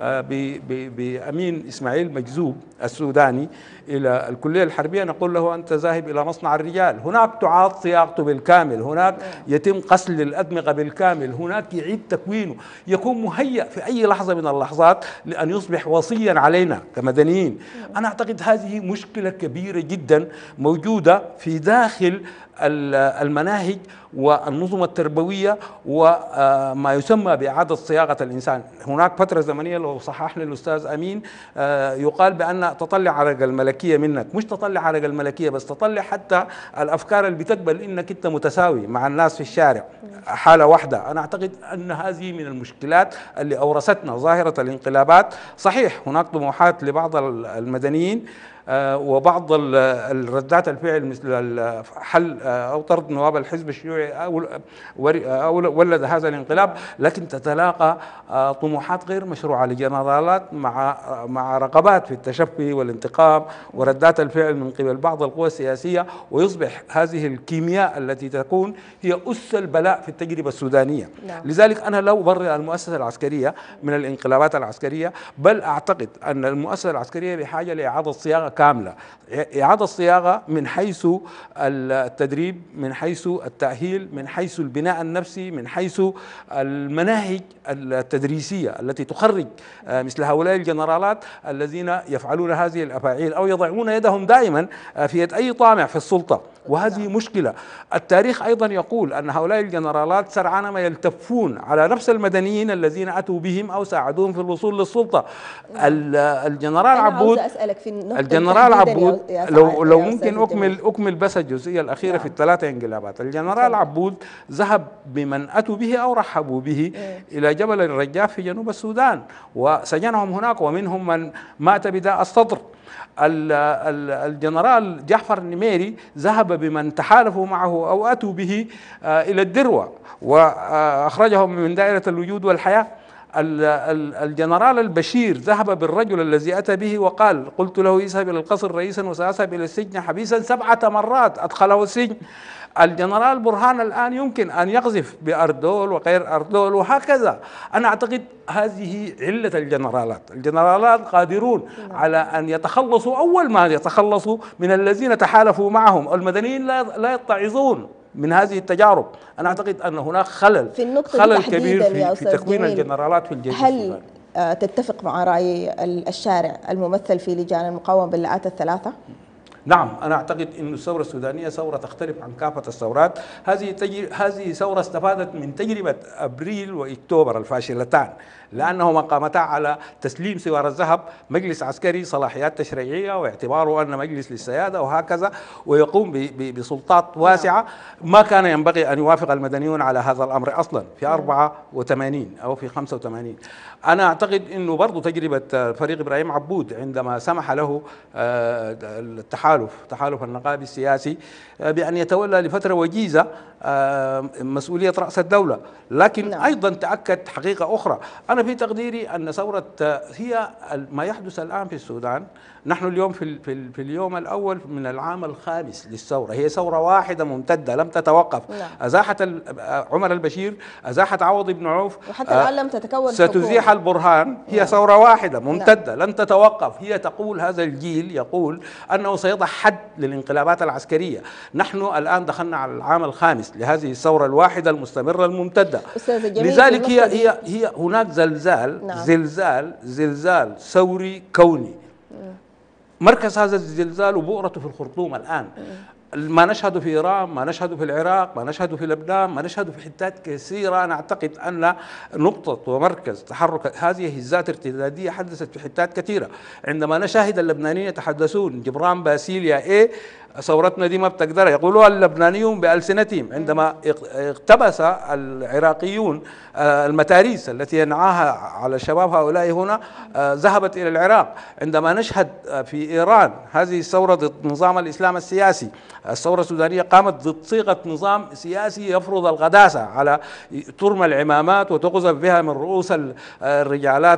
بأمين إسماعيل مجذوب السوداني إلى الكلية الحربية نقول له أنت ذاهب إلى مصنع الرجال، هناك تعاد صياغته بالكامل، هناك يتم غسل الأدمغة بالكامل، هناك يعيد تكوينه، يكون مهيأ في أي لحظة من اللحظات لأن يصبح وصيا علينا كمدنيين. أنا أعتقد هذه مشكلة كبيرة جدا موجودة في داخل المناهج والنظم التربوية وما يسمى بإعادة صياغة الإنسان. هناك فترة زمنية لو صحح لي الأستاذ أمين يقال بأن تطلع عرق الملكية منك، مش تطلع عرق الملكية بس، تطلع حتى الأفكار اللي بتقبل إنك أنت متساوي مع الناس في الشارع حالة واحدة. أنا أعتقد أن هذه من المشكلات اللي أورثتنا ظاهرة الانقلابات. صحيح هناك طموحات لبعض المدنيين وبعض الردات الفعل مثل حل أو طرد نواب الحزب الشيوعي أو ولد هذا الانقلاب، لكن تتلاقى طموحات غير مشروعة لجنرالات مع مع رغبات في التشفي والانتقام وردات الفعل من قبل بعض القوى السياسية، ويصبح هذه الكيمياء التي تكون هي أس البلاء في التجربة السودانية. نعم. لذلك أنا لا أبرر المؤسسة العسكرية من الانقلابات العسكرية، بل أعتقد أن المؤسسة العسكرية بحاجة لإعادة صياغة كاملة، إعادة صياغة من حيث التدريب، من حيث التأهيل، من حيث البناء النفسي، من حيث المناهج التدريسية التي تخرج مثل هؤلاء الجنرالات الذين يفعلون هذه الأفاعيل أو يضعون يدهم دائما في يد أي طامع في السلطة، وهذه مشكلة. التاريخ أيضا يقول أن هؤلاء الجنرالات سرعان ما يلتفون على نفس المدنيين الذين أتوا بهم أو ساعدوهم في الوصول للسلطة. الجنرال عبود الجنرال عبود لو لو ممكن أكمل أكمل بس الجزئية الأخيرة نعم. في الثلاثة انقلابات الجنرال عبود ذهب بمن أتوا به أو رحبوا به م. إلى جبل الرجاف في جنوب السودان وسجنهم هناك، ومنهم من مات بداء الصدر. الجنرال جعفر النميري ذهب بمن تحالفوا معه أو أتوا به إلى الدروة وأخرجهم من دائرة الوجود والحياة. الجنرال البشير ذهب بالرجل الذي أتى به وقال قلت له يذهب إلى القصر رئيسا وسأذهب إلى السجن حبيسا، سبعة مرات أدخله السجن. الجنرال برهان الآن يمكن أن يقذف بأردول وغير أردول وهكذا. أنا أعتقد هذه علة الجنرالات. الجنرالات قادرون على أن يتخلصوا أول ما يتخلصوا من الذين تحالفوا معهم. المدنيين لا لا يتعظون من هذه التجارب. أنا أعتقد أن هناك خلل في النقطة خلل كبير في, في تكوين الجنرالات في الجيش. هل تتفق مع رأي الشارع الممثل في لجان المقاومة باللآت الثلاثة؟ نعم، أنا أعتقد أن الثورة السودانية ثورة تختلف عن كافة الثورات. هذه تجر... هذه ثورة استفادت من تجربة أبريل وأكتوبر الفاشلتان، لأنهما قامتا على تسليم سوار الذهب مجلس عسكري صلاحيات تشريعية واعتباره أن مجلس للسيادة وهكذا، ويقوم ب... ب... بسلطات واسعة. ما كان ينبغي أن يوافق المدنيون على هذا الأمر أصلا في أربعة وثمانين أو في خمسة وثمانين. أنا أعتقد أنه برضو تجربة فريق إبراهيم عبود عندما سمح له التحالف تحالف النقابي السياسي بأن يتولى لفترة وجيزة مسؤولية رأس الدولة، لكن نعم. أيضا تأكد حقيقة أخرى. أنا في تقديري أن ثورة هي ما يحدث الآن في السودان. نحن اليوم في, في, في اليوم الأول من العام الخامس للثورة، هي ثورة واحدة ممتدة لم تتوقف. نعم. أزاحت عمر البشير، أزاحت عوض بن عوف، وحتى الآن لم تتكون ستزيح البرهان. هي نعم. ثورة واحدة ممتدة لن تتوقف. هي تقول هذا الجيل يقول أنه سيضع وضع حد للانقلابات العسكرية. نحن الآن دخلنا على العام الخامس لهذه الثورة الواحدة المستمرة الممتدة. لذلك هي هي هي هناك زلزال نعم. زلزال زلزال ثوري كوني. مركز هذا الزلزال وبؤرته في الخرطوم الآن. ما نشهده في إيران، ما نشهده في العراق، ما نشهده في لبنان، ما نشهده في حتات كثيرة. أنا أعتقد أن نقطة ومركز تحرك هذه هزات ارتدادية حدثت في حتات كثيرة. عندما نشاهد اللبنانيين يتحدثون جبران باسيليا إيه ثورتنا دي ما بتقدر، يقولوها اللبنانيون بألسنتهم. عندما اقتبس العراقيون المتاريس التي ينعاها على شباب هؤلاء هنا ذهبت إلى العراق. عندما نشهد في إيران هذه الثورة ضد نظام الإسلام السياسي، الثورة السودانية قامت ضد صيغة نظام سياسي يفرض القداسة على ترمى العمامات وتقذف بها من رؤوس الرجالات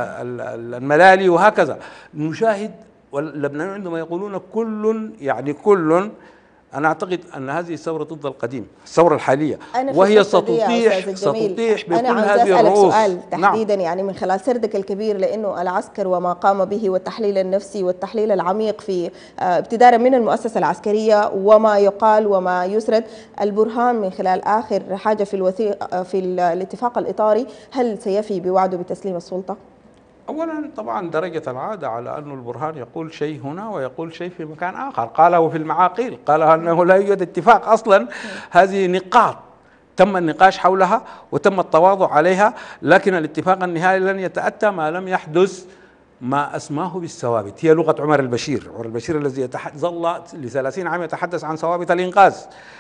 الملالي وهكذا. نشاهد واللبنانيين عندما يقولون كل يعني كل، أنا أعتقد أن هذه الثورة ضد القديم، الثورة الحالية، وهي ستطيح ستطيح بكل أنا هذه الرؤوس. سؤال تحديدا نعم. يعني من خلال سردك الكبير، لأنه العسكر وما قام به والتحليل النفسي والتحليل العميق في ابتداء من المؤسسة العسكرية وما يقال وما يسرد، البرهان من خلال آخر حاجة في الوثيق في الاتفاق الإطاري هل سيفي بوعده بتسليم السلطة؟ أولا طبعا درجة العادة على أن البرهان يقول شيء هنا ويقول شيء في مكان آخر. قاله في المعاقيل، قال أنه لا يوجد اتفاق أصلا. هذه نقاط تم النقاش حولها وتم التواضع عليها، لكن الاتفاق النهائي لن يتأتى ما لم يحدث ما أسماه بالثوابت. هي لغة عمر البشير، عمر البشير الذي ظل لثلاثين عام يتحدث عن ثوابت الإنقاذ.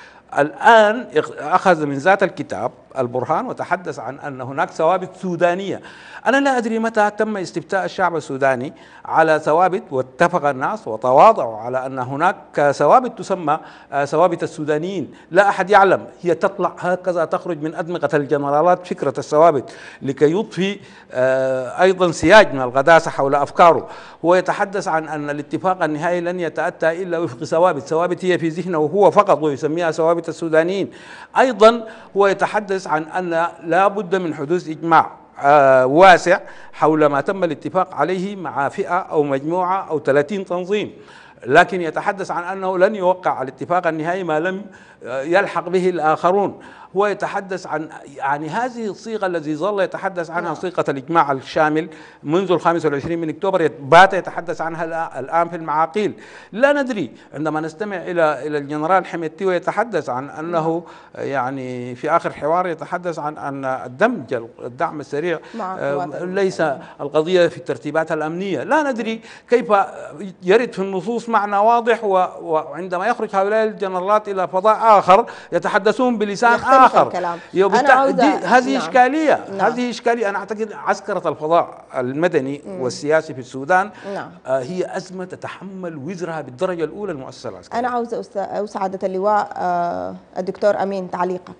الآن أخذ من ذات الكتاب البرهان وتحدث عن أن هناك ثوابت سودانية. أنا لا أدري متى تم استفتاء الشعب السوداني على ثوابت واتفق الناس وتواضعوا على أن هناك ثوابت تسمى ثوابت السودانيين. لا أحد يعلم، هي تطلع هكذا تخرج من أدمغة الجنرالات فكرة الثوابت لكي يضفي أيضا سياج من القداسة حول أفكاره. هو يتحدث عن أن الاتفاق النهائي لن يتأتى إلا وفق ثوابت، ثوابت هي في ذهنه هو فقط ويسميها ثوابت السودانيين. أيضا هو يتحدث عن أن لا بد من حدوث إجماع آه واسع حول ما تم الاتفاق عليه مع فئة أو مجموعة أو ثلاثين تنظيم، لكن يتحدث عن أنه لن يوقع الاتفاق النهائي ما لم يلحق به الآخرون. هو يتحدث عن يعني هذه الصيغة التي ظل يتحدث عنها صيغة الإجماع الشامل منذ الخامس والعشرين من أكتوبر، بات يتحدث عنها الآن في المعاقيل. لا ندري، عندما نستمع إلى إلى الجنرال حميدتي ويتحدث عن أنه يعني في آخر حوار يتحدث عن أن الدمج الدعم السريع ليس القضية في الترتيبات الأمنية. لا ندري كيف يرد في النصوص معنى واضح، وعندما يخرج هؤلاء الجنرالات إلى فضاء آخر يتحدثون بلسان آخر. الكلام. أنا دي هذه نعم. إشكالية نعم. هذه إشكالية. أنا أعتقد عسكرة الفضاء المدني مم. والسياسي في السودان نعم. آه هي أزمة تتحمل وزرها بالدرجة الأولى المؤسسة العسكرية. أنا عاوزة سعادة اللواء آه الدكتور أمين تعليقك.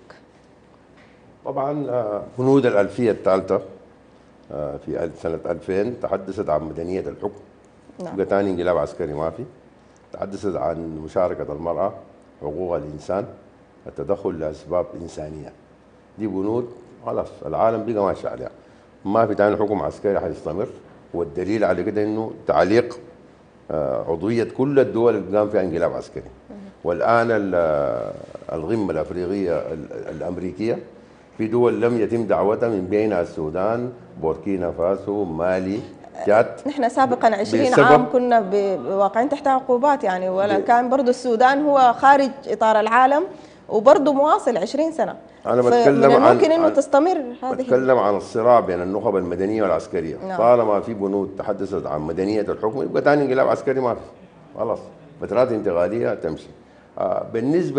طبعا آه بنود الألفية الثالثة آه في سنة ألفين تحدثت عن مدنية الحكم نعم. بقى ثاني انقلاب عسكري ما في. تحدثت عن مشاركة المرأة، حقوق الإنسان، التدخل لأسباب إنسانية. دي بنود خلاص العالم بقى ماشي عليها، ما في تاني حكم عسكري حيستمر. والدليل على كده انه تعليق عضوية كل الدول اللي قام فيها انقلاب عسكري. والآن الغمة الأفريقية الأمريكية في دول لم يتم دعوتها من بينها السودان، بوركينا فاسو، مالي، جاد. نحن سابقا عشرين عام كنا واقعين تحت عقوبات يعني، ولا كان برضو السودان هو خارج إطار العالم وبرضه مواصل عشرين سنة. أنا بتكلم عن ممكن إنه تستمر هذه. بتكلم عن الصراع بين النخب المدنية والعسكرية. نعم. طالما في بنود تحدثت عن مدنية الحكم يبقى ثاني انقلاب عسكري ما في. خلاص فترات انتقالية تمشي. آه بالنسبة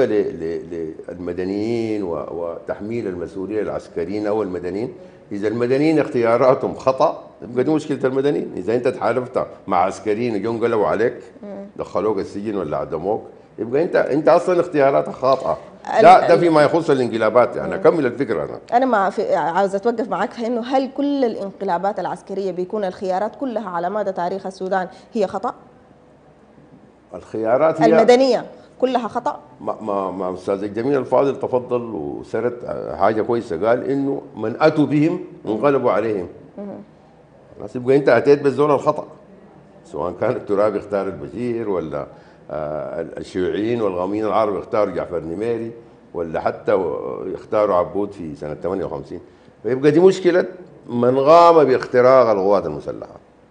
للمدنيين وتحميل المسؤولية للعسكريين أو المدنيين، إذا المدنيين اختياراتهم خطأ يبقى دي مشكلة المدنيين. إذا أنت تحالفت مع عسكريين وجو انقلبوا عليك دخلوك السجن ولا عدموك يبقى انت انت اصلا اختياراتك خاطئه. لا ده فيما يخص الانقلابات يعني. اكمل الفكره. انا انا ما عاوزه اتوقف معك في انه هل كل الانقلابات العسكريه بيكون الخيارات كلها على مدى تاريخ السودان هي خطا؟ الخيارات هي المدنيه كلها خطا؟ ما ما, ما استاذ الجميل الفاضل تفضل وسرد حاجه كويسه، قال انه من اتوا بهم انقلبوا عليهم. خلاص يبقى انت اتيت بالزول الخطا، سواء كان الترابي اختار البشير ولا الشيوعيين والغاميين العرب يختاروا جعفر نميري ولا حتى يختاروا عبود في سنه ثمانية وخمسين. فيبقى دي مشكله من غام باختراق القوات المسلحه.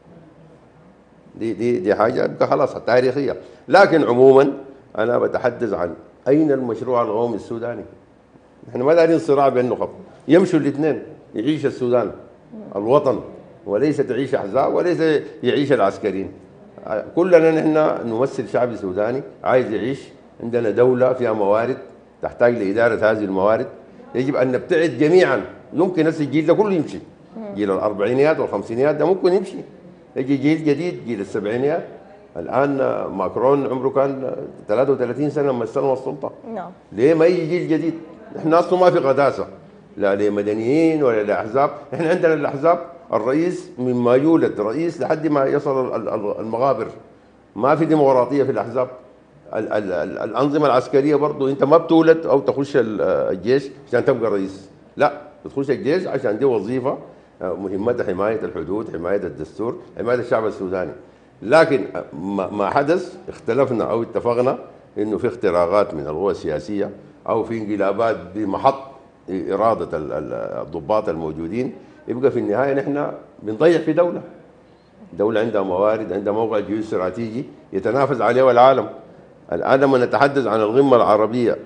دي دي دي حاجه يبقى خلاص تاريخيه. لكن عموما انا بتحدث عن اين المشروع القومي السوداني؟ احنا ما دارين صراع بين نخب، يمشوا الاثنين، يعيش السودان الوطن وليس تعيش احزاب وليس يعيش العسكريين. كلنا نحن نمثل شعب سوداني عايز يعيش، عندنا دوله فيها موارد تحتاج لاداره هذه الموارد، يجب ان نبتعد جميعا. يمكن هسه الجيل ده كله يمشي، جيل الاربعينيات والخمسينيات ده ممكن يمشي، يجي جيل جديد جيل السبعينيات. الان ماكرون عمره كان ثلاثة وثلاثين سنه لما استلم السلطه. نعم. ليه ما يجي جيل جديد؟ احنا اصلا ما في قداسه لا لمدنيين ولا لاحزاب، احنا عندنا الاحزاب الرئيس مما يولد رئيس لحد ما يصل المغابر. ما في ديمقراطيه في الاحزاب. ال ال ال الانظمه العسكريه برضه انت ما بتولد او تخش الجيش عشان تبقى رئيس، لا بتخش الجيش عشان دي وظيفه مهمتها حمايه الحدود، حمايه الدستور، حمايه الشعب السوداني. لكن ما حدث اختلفنا او اتفقنا انه في اختراقات من القوى السياسيه او في انقلابات بمحض اراده الضباط الموجودين، يبقى في النهايه نحن بنضيع في دوله. دوله عندها موارد، عندها موقع جيوستراتيجي يتنافس عليه العالم. الان لما نتحدث عن القمه العربيه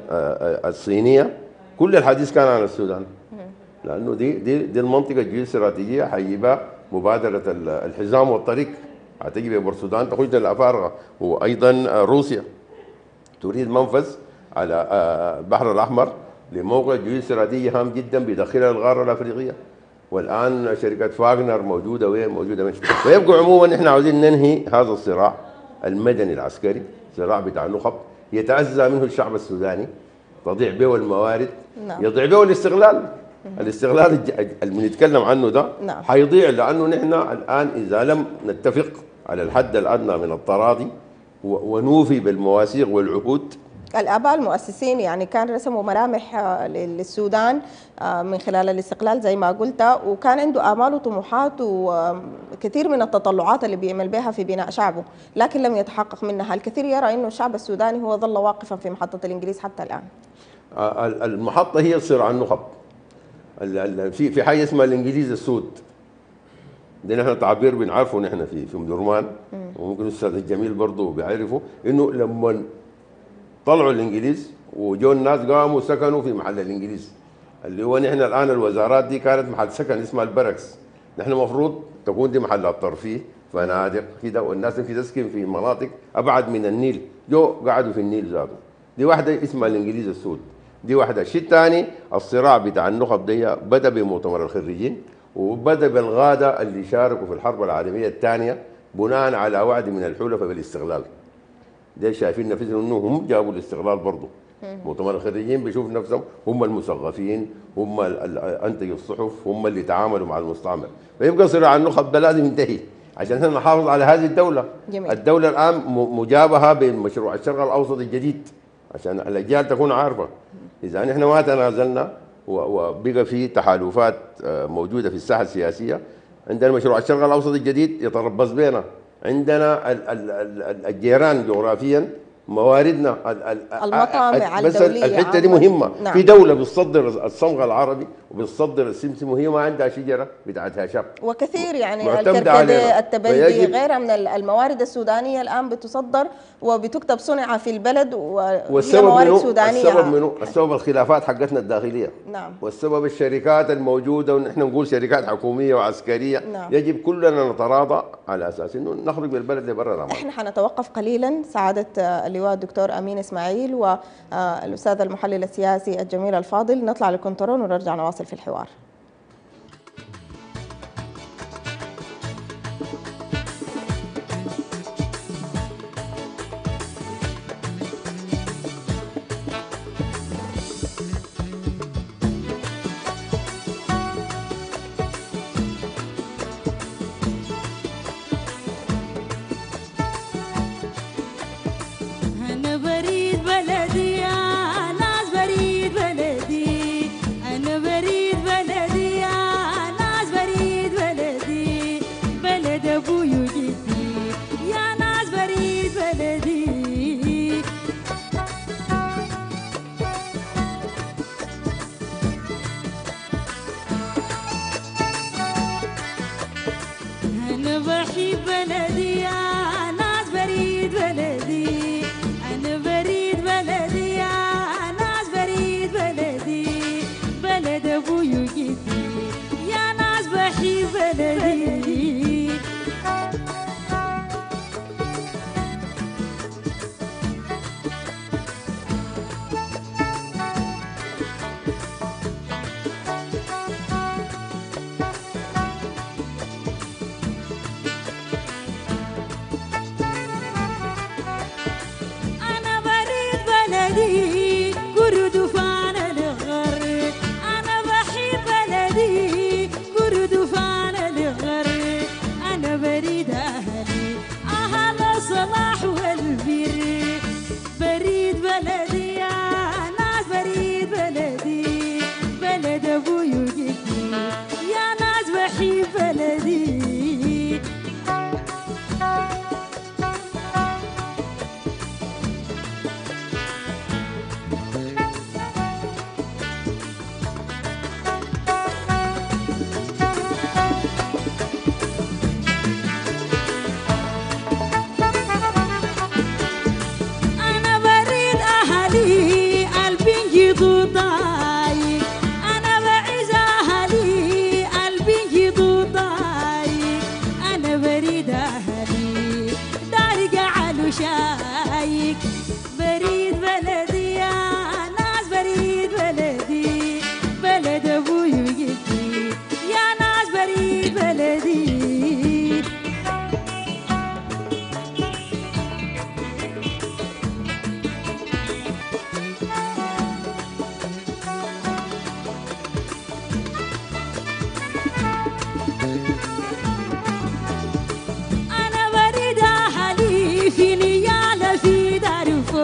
الصينيه كل الحديث كان عن السودان. لانه دي دي دي المنطقه الجيوستراتيجيه حيجيبها مبادره الحزام والطريق، هتجي ببر السودان تخش للافارقه، وايضا روسيا تريد منفذ على البحر الاحمر لموقع جيوستراتيجي هام جدا بيدخلها القاره الافريقيه. والان شركه فاغنر موجوده وين؟ موجوده وين؟ فيبقى عموما احنا عاوزين ننهي هذا الصراع المدني العسكري، صراع بتاع النخب يتعزى منه الشعب السوداني، تضيع به الموارد، نعم. يضيع به الاستغلال. الاستغلال اللي بنتكلم عنه ده نعم. حيضيع، لانه نحن الان اذا لم نتفق على الحد الادنى من التراضي ونوفي بالمواثيق والعهود. الآباء المؤسسين يعني كان رسموا ملامح للسودان من خلال الاستقلال زي ما قلت، وكان عنده آمال وطموحات وكثير من التطلعات اللي بيعمل بها في بناء شعبه، لكن لم يتحقق منها. الكثير يرى أنه الشعب السوداني هو ظل واقفا في محطة الإنجليز حتى الآن. المحطة هي صراع النخب. في في حاجة اسمها الإنجليز السود، ده نحن تعبير بنعرفه نحن في في مدرمان، وممكن الأستاذ الجميل برضه بيعرفه انه لما طلعوا الانجليز وجو الناس قاموا سكنوا في محل الانجليز، اللي هو نحن الان الوزارات دي كانت محل سكن اسمها البركس، نحن المفروض تكون دي محلات ترفيه، فنادق كده، والناس يمكن تسكن في مناطق ابعد من النيل، جو قعدوا في النيل ذاته. دي واحده اسمها الانجليز السود، دي واحده. الشيء الثاني الصراع بتاع النخب دي بدا بمؤتمر الخريجين، وبدا بالغاده اللي شاركوا في الحرب العالميه الثانيه بناء على وعد من الحلفاء بالاستقلال. ده شايفين نفسهم انه هم جابوا الاستقلال برضه. مؤتمر الخريجين بيشوف نفسهم هم المثقفين، هم انتجوا الصحف، هم اللي تعاملوا مع المستعمر. فيبقى صراع النخب ده لازم ينتهي عشان احنا نحافظ على هذه الدوله. جميل. الدوله الان مجابهه بمشروع الشرق الاوسط الجديد عشان الاجيال تكون عارفه. اذا نحن ما تنازلنا وبقى في تحالفات موجوده في الساحه السياسيه، عندنا مشروع الشرق الاوسط الجديد يتربص بينا، عندنا الجيران جغرافيا، مواردنا المطامع بس الدولية الحته دي مهمه. نعم. في دوله بتصدر الصمغ العربي وبتصدر السمسم وهي ما عندها شجره بتاعتها شاب، وكثير يعني الكركديه، التبلدي، غيرها من الموارد السودانيه الان بتصدر وبتكتب صنع في البلد وهي موارد سودانيه. السبب منه؟ السبب الخلافات حقتنا الداخليه. نعم. والسبب الشركات الموجوده، ونحن نقول شركات حكوميه وعسكريه. نعم. يجب كلنا نتراضى على اساس انه نخرج بالبلد لبرا الامان. احنا حنتوقف قليلا سعاده اللواء الدكتور امين اسماعيل والاستاذ المحلل السياسي الجميل الفاضل، نطلع للكنترول ونرجع نواصل في الحوار. أنا بريد بلدي وشايك بريد بلدي يا ناس بريد بلدي بلد ابوي وجدي يا ناس بريد بلدي أنا بريد أهلي في نيالة في دار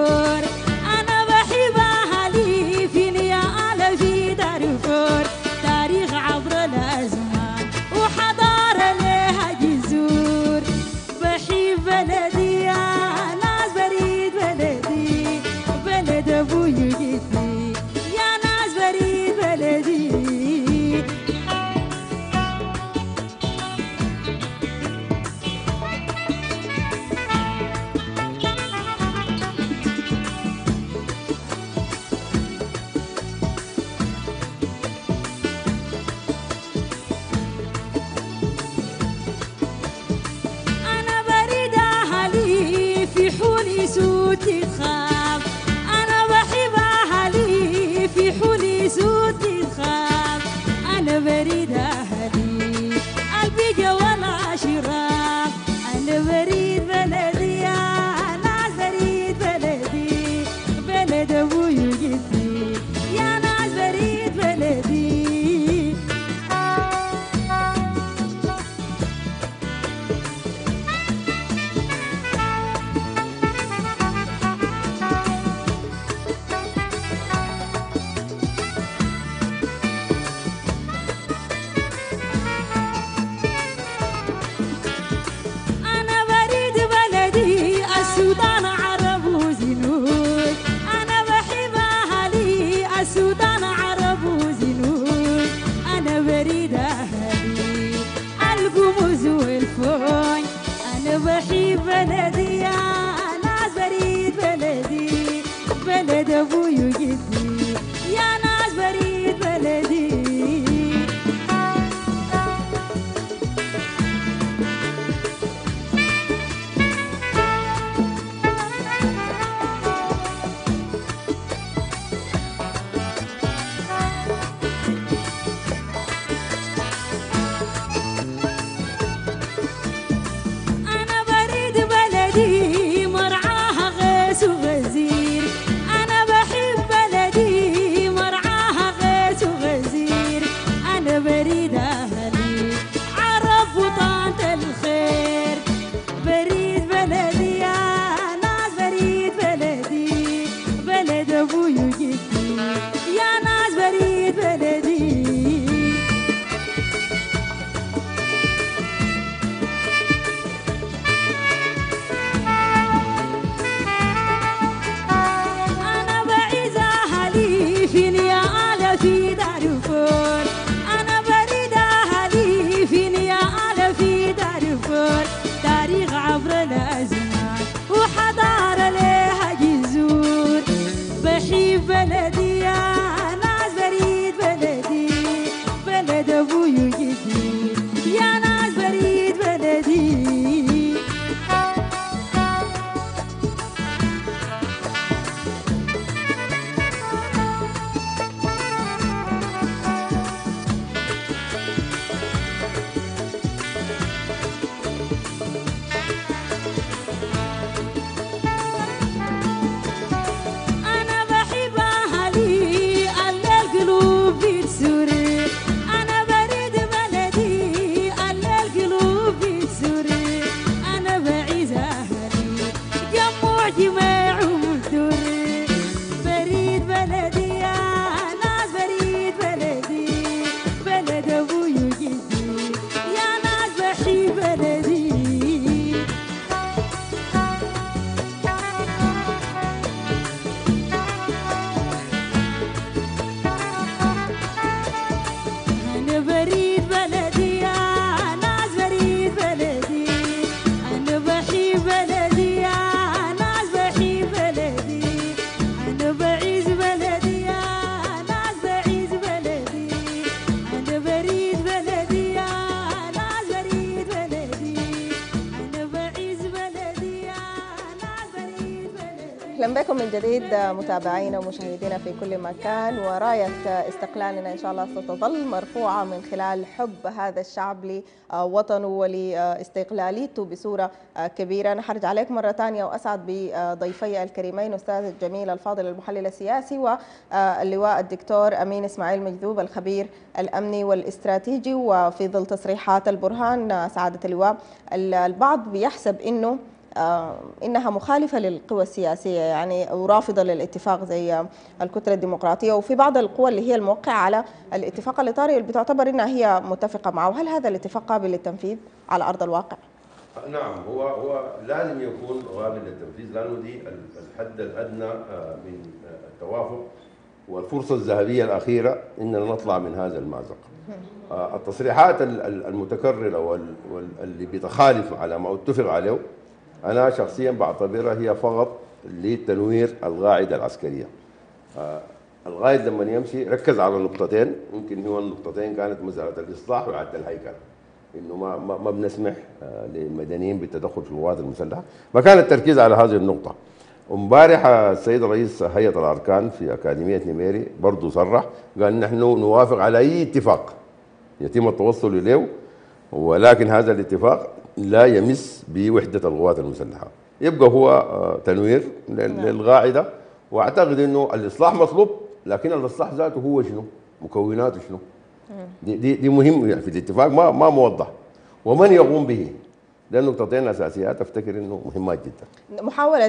اهلا بكم من جديد متابعينا ومشاهدينا في كل مكان. ورايه استقلالنا ان شاء الله ستظل مرفوعه من خلال حب هذا الشعب لوطنه ولاستقلاليته بصوره كبيره. انا حرجع عليك مره ثانيه واسعد بضيفي الكريمين استاذ الجميل الفاضل المحلل السياسي واللواء الدكتور امين اسماعيل مجذوب الخبير الامني والاستراتيجي. وفي ظل تصريحات البرهان سعاده اللواء البعض بيحسب انه إنها مخالفة للقوى السياسية يعني ورافضة للاتفاق زي الكتلة الديمقراطية، وفي بعض القوى اللي هي الموقعة على الاتفاق الإطاري اللي بتعتبر إنها هي متفقة معه. هل هذا الاتفاق قابل للتنفيذ على أرض الواقع؟ نعم، هو هو لازم يكون قابل للتنفيذ لأنه دي الحد الأدنى من التوافق والفرصة الذهبية الأخيرة إننا نطلع من هذا المأزق. التصريحات المتكررة واللي بتخالف على ما اتفق عليه أنا شخصيا بعتبرها هي فقط لتنوير القاعدة العسكرية. آه القائد لما يمشي ركز على نقطتين، يمكن هو النقطتين كانت مسألة الإصلاح وإعادة الهيكل، إنه ما ما, ما بنسمح آه للمدنيين بالتدخل في القوات المسلحة، فكان التركيز على هذه النقطة. امبارح السيد رئيس هيئة الأركان في أكاديمية نميري برضه صرح قال نحن نوافق على أي اتفاق يتم التوصل إليه، ولكن هذا الاتفاق لا يمس بوحدة القوات المسلحة. يبقى هو تنوير للقاعدة، واعتقد انه الاصلاح مطلوب، لكن الاصلاح ذاته هو شنو؟ مكوناته شنو؟ دي دي, دي مهم يعني في الاتفاق ما ما موضح، ومن يقوم به. ده نقطتين اساسيات افتكر انه مهمات جدا. محاولة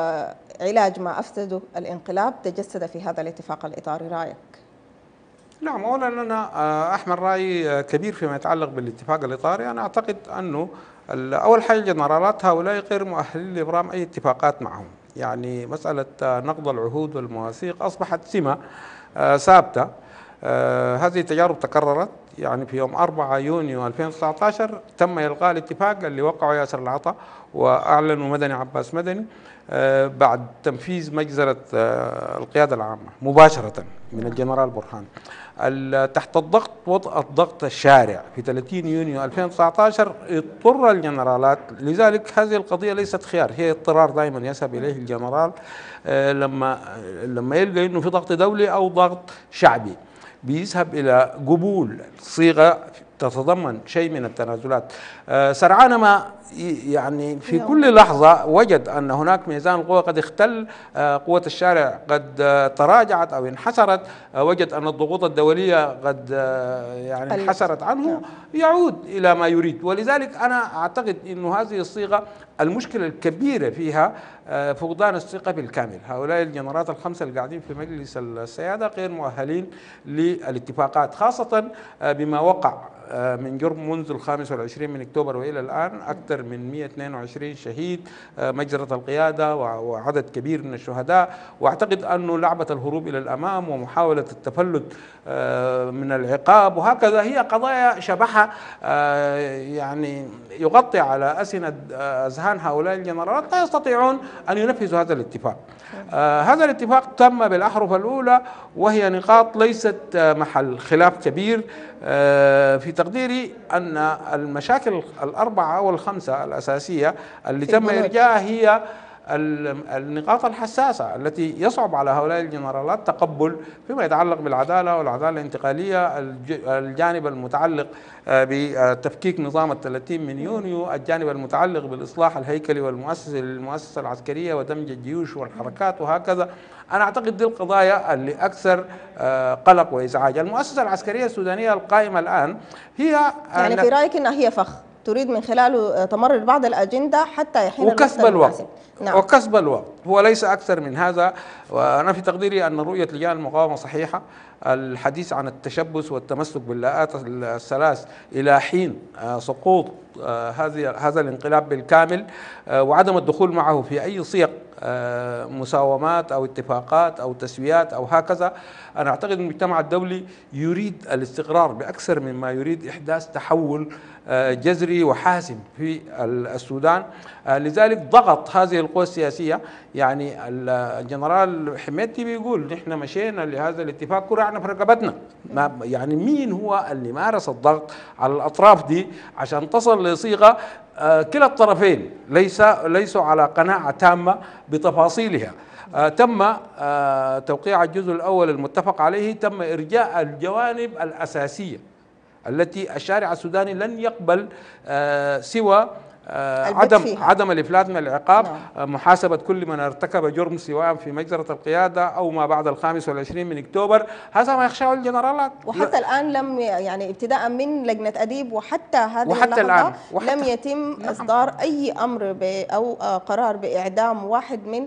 علاج ما افسده الانقلاب تجسد في هذا الاتفاق الاطاري، رايك؟ نعم، اولا انا احمل راي كبير فيما يتعلق بالاتفاق الاطاري. انا اعتقد انه اول حاجه الجنرالات هؤلاء غير مؤهلين لابرام اي اتفاقات معهم. يعني مساله نقض العهود والمواثيق اصبحت سمه ثابته. هذه التجارب تكررت. يعني في يوم أربعة يونيو ألفين وتسعة عشر تم الغاء الاتفاق اللي وقعه ياسر العطا واعلنوا مدني عباس مدني بعد تنفيذ مجزرة القيادة العامة مباشرة من الجنرال برهان تحت الضغط. وضع الضغط الشارع في ثلاثين يونيو ألفين وتسعة عشر اضطر الجنرالات، لذلك هذه القضية ليست خيار، هي اضطرار دائما يذهب إليه الجنرال لما لما يلقى انه في ضغط دولي او ضغط شعبي، بيذهب الى قبول صيغه تتضمن شيء من التنازلات. سرعان ما يعني في كل لحظة وجد أن هناك ميزان القوى قد اختل، قوة الشارع قد تراجعت أو انحسرت، وجد أن الضغوط الدولية قد يعني انحسرت عنه، يعود إلى ما يريد. ولذلك أنا أعتقد أن هذه الصيغة المشكلة الكبيرة فيها فقدان الثقة بالكامل. هؤلاء الجنرالات الخمسة اللي قاعدين في مجلس السيادة غير مؤهلين للاتفاقات، خاصة بما وقع من جرم منذ الخامس والعشرين من أكتوبر وإلى الآن، أكثر من مئة واثنين وعشرين شهيد، مجزرة القيادة وعدد كبير من الشهداء. وأعتقد أنه لعبة الهروب إلى الأمام ومحاولة التفلت من العقاب وهكذا هي قضايا شبحة يعني يغطي على أسنة أذهان هؤلاء الجنرالات، لا يستطيعون أن ينفذوا هذا الاتفاق. هذا الاتفاق تم بالأحرف الأولى وهي نقاط ليست محل خلاف كبير. في تقديري أن المشاكل الأربعة أو الخمسة الأساسية اللي تم إرجاعها هي النقاط الحساسة التي يصعب على هؤلاء الجنرالات تقبل فيما يتعلق بالعدالة والعدالة الانتقالية، الجانب المتعلق بتفكيك نظام الثلاثين من يونيو، الجانب المتعلق بالإصلاح الهيكلي والمؤسسي للمؤسسة العسكرية ودمج الجيوش والحركات وهكذا. أنا أعتقد دي القضايا اللي أكثر قلق وإزعاج. المؤسسة العسكرية السودانية القائمة الآن هي يعني في رأيك أنها هي فخ تريد من خلاله تمرر بعض الأجندة حتى يحين وكسب الوقت. نعم. وكسب الوقت هو ليس أكثر من هذا. وأنا في تقديري أن رؤية لجان المقاومة صحيحة. الحديث عن التشبث والتمسك باللاءات الثلاث إلى حين سقوط هذه هذا الانقلاب بالكامل وعدم الدخول معه في أي صيغ مساومات أو اتفاقات أو تسويات أو هكذا. أنا أعتقد المجتمع الدولي يريد الاستقرار بأكثر مما يريد إحداث تحول جذري وحاسم في السودان. لذلك ضغط هذه القوى السياسية. يعني الجنرال حميدتي بيقول نحن مشينا لهذا الاتفاق كرعنا في رقبتنا. يعني مين هو اللي مارس الضغط على الأطراف دي عشان تصل لصيغة كلا الطرفين ليس ليسوا على قناعة تامة بتفاصيلها. آه تم آه توقيع الجزء الأول المتفق عليه، تم إرجاء الجوانب الأساسية التي الشارع السوداني لن يقبل آه سوى آه عدم فيها. عدم الافلات من العقاب، نعم. آه محاسبه كل من ارتكب جرم سواء في مجزره القياده او ما بعد الخامس والعشرين من اكتوبر، هذا ما يخشاه الجنرالات. وحتى الان لم يعني ابتداء من لجنه اديب وحتى هذه وحتى اللحظه وحتى لم يتم نعم. اصدار اي امر او قرار باعدام واحد من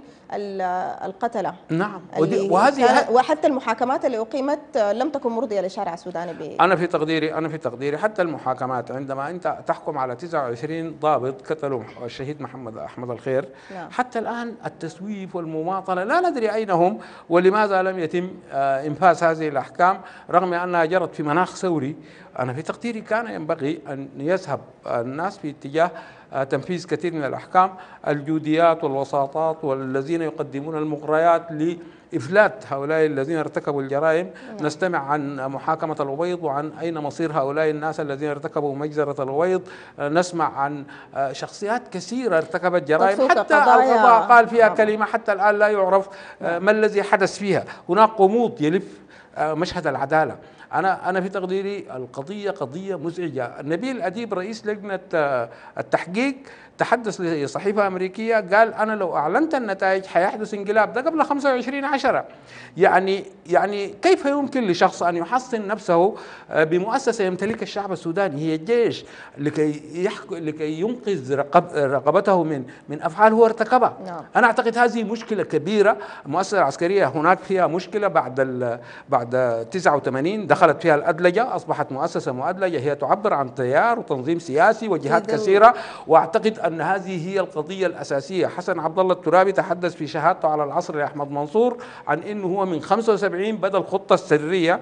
القتله. نعم. وهذه وحتى المحاكمات اللي اقيمت لم تكن مرضيه للشارع السوداني. ب... انا في تقديري انا في تقديري حتى المحاكمات عندما انت تحكم على تسعة وعشرين ضابط قتلوا الشهيد محمد احمد الخير، نعم. حتى الان التسويف والمماطله لا ندري اين هم ولماذا لم يتم انفاذ هذه الاحكام رغم انها جرت في مناخ ثوري. انا في تقديري كان ينبغي ان يذهب الناس في اتجاه تنفيذ كثير من الأحكام، الجوديات والوساطات والذين يقدمون المغريات لإفلات هؤلاء الذين ارتكبوا الجرائم. نعم. نستمع عن محاكمة الأبيض وعن أين مصير هؤلاء الناس الذين ارتكبوا مجزرة الأبيض، نسمع عن شخصيات كثيرة ارتكبت جرائم حتى القضاء قال فيها نعم. كلمة حتى الآن لا يعرف ما الذي حدث فيها. هناك غموض يلف مشهد العدالة. أنا أنا في تقديري القضية قضية مزعجة. نبيل أديب رئيس لجنة التحقيق تحدث لصحيفة أمريكية قال أنا لو أعلنت النتائج حيحدث انقلاب، ده قبل خمسة وعشرين عشرة. يعني يعني كيف يمكن لشخص أن يحصن نفسه بمؤسسة يمتلكها الشعب السوداني هي الجيش لكي يحك... لكي ينقذ رقب... رقبته من من أفعال هو ارتكبها؟ نعم. أنا أعتقد هذه مشكلة كبيرة. المؤسسة العسكرية هناك فيها مشكلة بعد ال... بعد تسعة وثمانين دخلت فيها الأدلجة، أصبحت مؤسسة مؤدلجة هي تعبر عن تيار وتنظيم سياسي وجهات كثيرة، وأعتقد أن هذه هي القضية الأساسية. حسن عبد الله الترابي تحدث في شهادته على العصر لأحمد منصور عن أنه هو من خمسة وسبعين بدأ الخطة السرية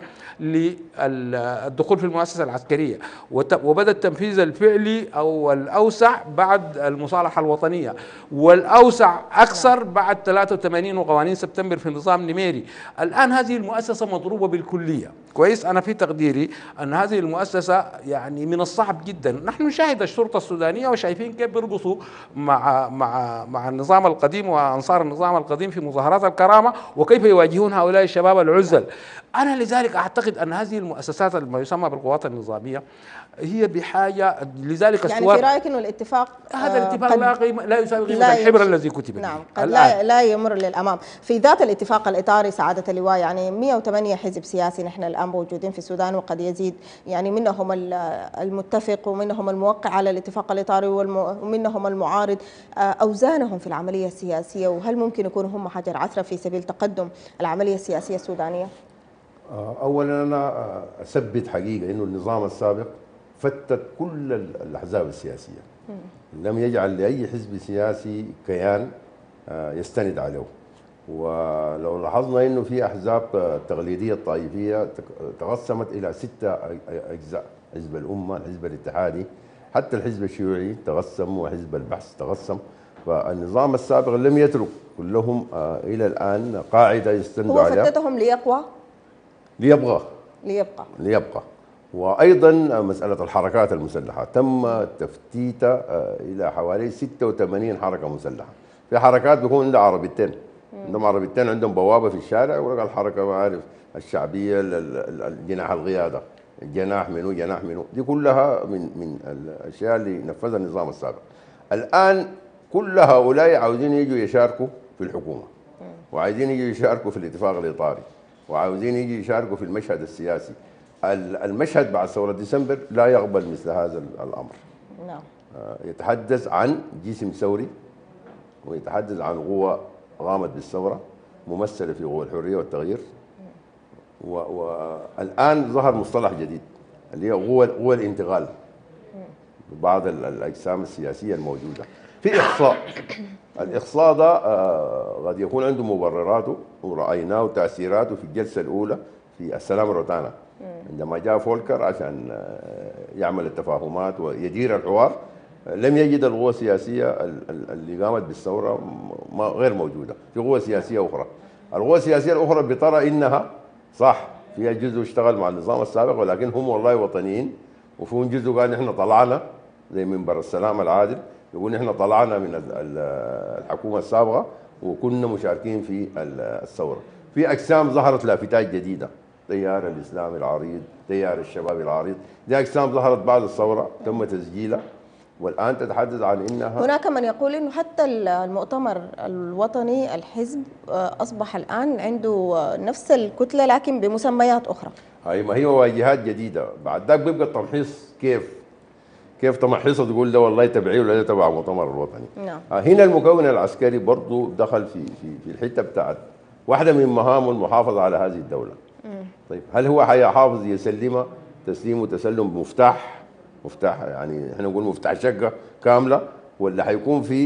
للدخول في المؤسسة العسكرية، وبدأ التنفيذ الفعلي أو الأوسع بعد المصالحة الوطنية، والأوسع أكثر بعد ثلاثة وثمانين وقوانين سبتمبر في النظام نميري. الآن هذه المؤسسة مضروبة بالكلية. كويس. أنا في تقديري أن هذه المؤسسة يعني من الصعب جدا. نحن نشاهد الشرطة السودانية وشايفين كيف بيرقصوا مع مع مع النظام القديم وأنصار النظام القديم في مظاهرات الكرامة، وكيف يواجهون هؤلاء الشباب العزل. أنا لذلك أعتقد أن هذه المؤسسات ما يسمى بالقوات النظامية هي بحاجة لذلك. يعني في رأيك أنه الاتفاق هذا الاتفاق لا قيمة لا يساوي قيمة الحبر الذي كتب. نعم. قد لا لا يمر للأمام. في ذات الاتفاق الإطاري سعادة اللواء يعني مئة وثمانية حزب سياسي نحن الآن موجودين في السودان وقد يزيد، يعني منهم المتفق ومنهم الموقع على الاتفاق الإطاري ومنهم المعارض. أوزانهم في العملية السياسية، وهل ممكن يكونوا هم حجر عثرة في سبيل تقدم العملية السياسية السودانية؟ أولا أنا أثبت حقيقة أنه النظام السابق فتت كل الأحزاب السياسية، لم يجعل لأي حزب سياسي كيان يستند عليه. ولو لاحظنا أنه في أحزاب تقليدية طائفية تقسمت إلى ستة أجزاء: حزب الأمة، الحزب الاتحادي، حتى الحزب الشيوعي تقسم، وحزب البحث تقسم. فالنظام السابق لم يترك كلهم إلى الآن قاعدة يستندوا عليها. هو فتتهم ليقوى؟ ليبغى ليبقى ليبقى وأيضا مسألة الحركات المسلحة تم تفتيتها إلى حوالي ستة وثمانين حركة مسلحة. في حركات بيكون عندها عربيتين، عندهم عربيتين، عندهم بوابة في الشارع ويقول لك الحركة ما عارف الشعبية، الجناح القيادة، الجناح منو جناح منو، دي كلها من من الأشياء اللي نفذها النظام السابق. الآن كل هؤلاء عاوزين يجوا يشاركوا في الحكومة، وعايزين يجوا يشاركوا في الاتفاق الإطاري، وعاوزين يجوا يشاركوا في المشهد السياسي. المشهد بعد ثورة ديسمبر لا يقبل مثل هذا الأمر. نعم. يتحدث عن جسم ثوري، ويتحدث عن قوة قامت بالثورة ممثلة في قوى الحرية والتغيير. والآن ظهر مصطلح جديد اللي هي قوة قوة الانتقال بعض الأجسام السياسية الموجودة. في إخصاء، الإخصاء ده قد يكون عنده مبرراته ورأيناه تأثيراته في الجلسة الأولى في السلام روتانا عندما جاء فولكر عشان يعمل التفاهمات ويدير الحوار. لم يجد القوى السياسية اللي قامت بالثورة غير موجودة، في قوى سياسية أخرى. القوى السياسية الأخرى بترى إنها صح فيها جزء اشتغل مع النظام السابق، ولكن هم والله وطنيين، وفيهم جزء قال نحن طلعنا زي منبر السلام العادل، يقول نحن طلعنا من ال- ال- الحكومه السابقه وكنا مشاركين في ال- الثوره. في اجسام ظهرت لافتات جديده، تيار الاسلام العريض، تيار الشباب العريض، دي اجسام ظهرت بعد الثوره تم تسجيلها، والان تتحدث عن انها هناك من يقول انه حتى المؤتمر الوطني الحزب اصبح الان عنده نفس الكتله لكن بمسميات اخرى. هاي ما هي واجهات جديده، بعد ذاك بيبقى التمحيص كيف كيف تمحيصه تقول ده والله تبعي ولا ده تبع المؤتمر الوطني. نعم. آه، هنا المكون العسكري برضه دخل في في في الحته بتاعت واحده من مهامه المحافظه على هذه الدوله. طيب هل هو حيحافظ يسلمها تسليم وتسلم بمفتاح مفتاح يعني احنا نقول مفتاح شقه كامله، ولا حيكون في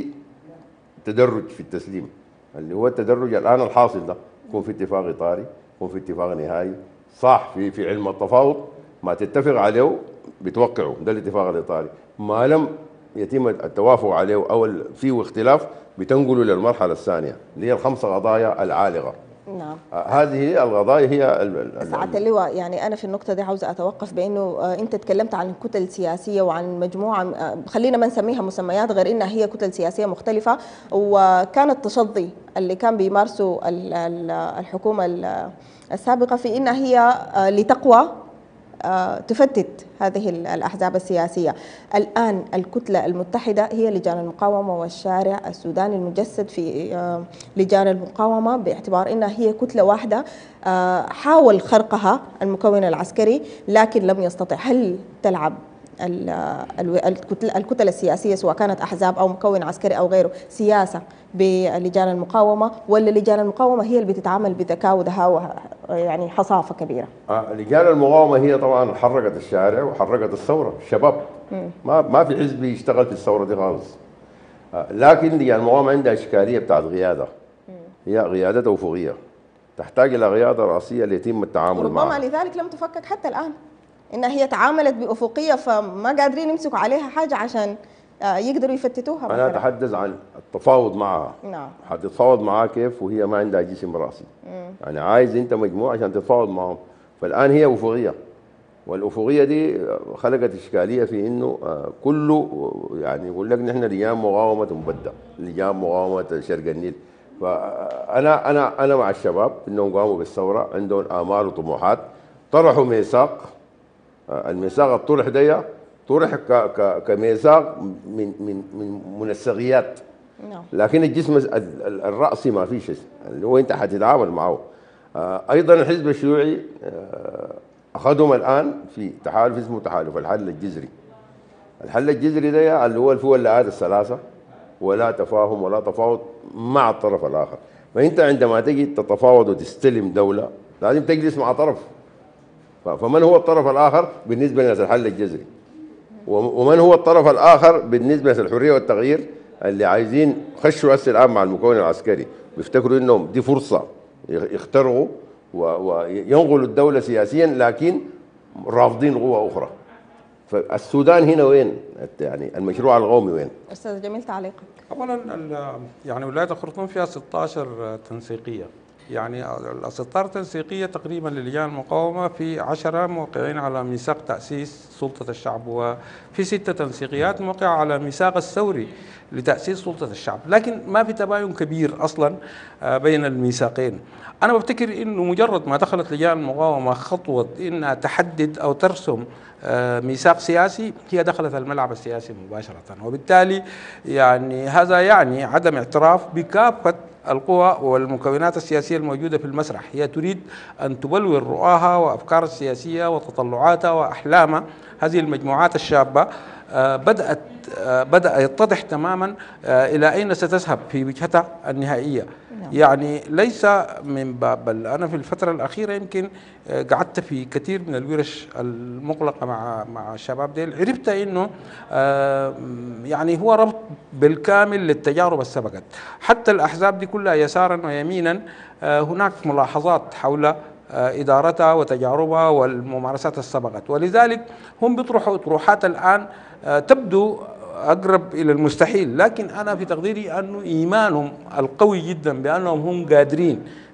تدرج في التسليم اللي هو التدرج الان الحاصل ده يكون في اتفاق اطاري، يكون في اتفاق نهائي صح في في علم التفاوض ما تتفق عليه بتوقعوا ده الاتفاق الاطاري، ما لم يتم التوافق عليه او فيه اختلاف بتنقلوا للمرحله الثانيه اللي هي الخمسه قضايا العالقه. نعم. آه، هذه القضايا هي ال- ال- سعادة اللواء، يعني أنا في النقطة دي عاوزة أتوقف بأنه آه، أنت تكلمت عن الكتل السياسية وعن مجموعة آه، خلينا ما نسميها مسميات غير إنها هي كتل سياسية مختلفة، وكان التصدي اللي كان بيمارسه ال- ال- الحكومة ال- السابقة في إنها هي آه، لتقوى آه، تفتت هذه ال- الأحزاب السياسية. الآن الكتلة المتحدة هي لجان المقاومة والشارع السوداني المجسد في آه، لجان المقاومة، باعتبار أنها هي كتلة واحدة. آه، حاول خرقها المكون العسكري لكن لم يستطع. هل تلعب ال- ال- الكتل الكتل السياسية سواء كانت أحزاب أو مكون عسكري أو غيره سياسة بلجان المقاومة، ولا لجان المقاومة هي اللي بتتعامل بذكاء ودهاء يعني حصافة كبيرة؟ آه، لجان المقاومه هي طبعا حركت الشارع وحركت الثوره الشباب، ما ما في حزب يشتغل في الثوره دي خالص. آه، لكن لجان المقاومه عندها اشكاليه بتاعت قياده، هي قياده افقيه تحتاج الى قياده راسيه ليتم التعامل وربما معها. لذلك لم تفكك حتى الآن، إنها هي تعاملت بأفقية فما قادرين يمسكوا عليها حاجة عشان آه، يقدروا يفتتوها انا مثلا. اتحدث عن التفاوض معها. نعم. حتتفاوض معها كيف وهي ما عندها جسم راسي؟ يعني عايز انت مجموعه عشان تتفاوض معهم، فالان هي افقيه، والافقيه دي خلقت اشكاليه في انه آه، كله يعني يقول لك نحن لجان مقاومه مبدة، لجان مقاومه شرق النيل. فانا انا انا مع الشباب انهم قاموا بالثوره عندهم امال وطموحات، طرحوا ميثاق. آه، الميثاق الطرح ده طرح ك- ك- كميثاق من من من منسقيات، نعم. لكن الجسم ال- ال- الرأسي ما في شيء اللي هو انت حتتعامل معه. آه، ايضا الحزب الشيوعي آه، اخذهم الان في تحالف اسمه تحالف الحل الجذري. الحل الجذري ده اللي هو فيه اللاءات الثلاثه، ولا تفاهم ولا تفاوض مع الطرف الاخر. فانت عندما تجي تتفاوض وتستلم دوله لازم تجلس مع طرف. ف- فمن هو الطرف الاخر بالنسبه لناس الحل الجذري؟ ومن هو الطرف الاخر بالنسبه للحريه والتغيير اللي عايزين يخشوا هسه الان مع المكون العسكري، بيفتكروا انهم دي فرصه يخترعوا وينقلوا الدوله سياسيا، لكن رافضين قوى اخرى. فالسودان هنا وين؟ يعني المشروع القومي وين؟ أستاذ جميل تعليقك. اولا ال- يعني ولايه الخرطوم فيها ستة عشر تنسيقيه، يعني ال ستة عشر تنسيقيه تقريبا للجان المقاومه، في عشرة موقعين على ميثاق تاسيس سلطه الشعب، وفي ستة تنسيقيات موقعه على ميثاق الثوري لتاسيس سلطه الشعب، لكن ما في تباين كبير اصلا آه، بين الميثاقين. انا بفتكر انه مجرد ما دخلت لجان المقاومه خطوه انها تحدد او ترسم آه، ميثاق سياسي، هي دخلت الملعب السياسي مباشره، وبالتالي يعني هذا يعني عدم اعتراف بكافه القوى والمكونات السياسيه الموجوده في المسرح. هي تريد ان تبلور رؤاها وافكارها السياسيه وتطلعاتها واحلامها. هذه المجموعات الشابه آه، بدات آه، بدا يتضح تماما آه، الى اين ستذهب في وجهتها النهائيه. يعني ليس من باب ال- انا في الفتره الاخيره يمكن آه، قعدت في كثير من الورش المغلقه مع مع الشباب ديل، عرفت انه آه، يعني هو ربط بالكامل للتجارب السبقت. حتى الاحزاب دي كلها يسارا ويمينا آه، هناك ملاحظات حول آه، ادارتها وتجاربها والممارسات السبقت، ولذلك هم بيطرحوا اطروحات الان آه، تبدو اقرب الى المستحيل، لكن انا في تقديري انه ايمانهم القوي جدا بانهم هم قادرين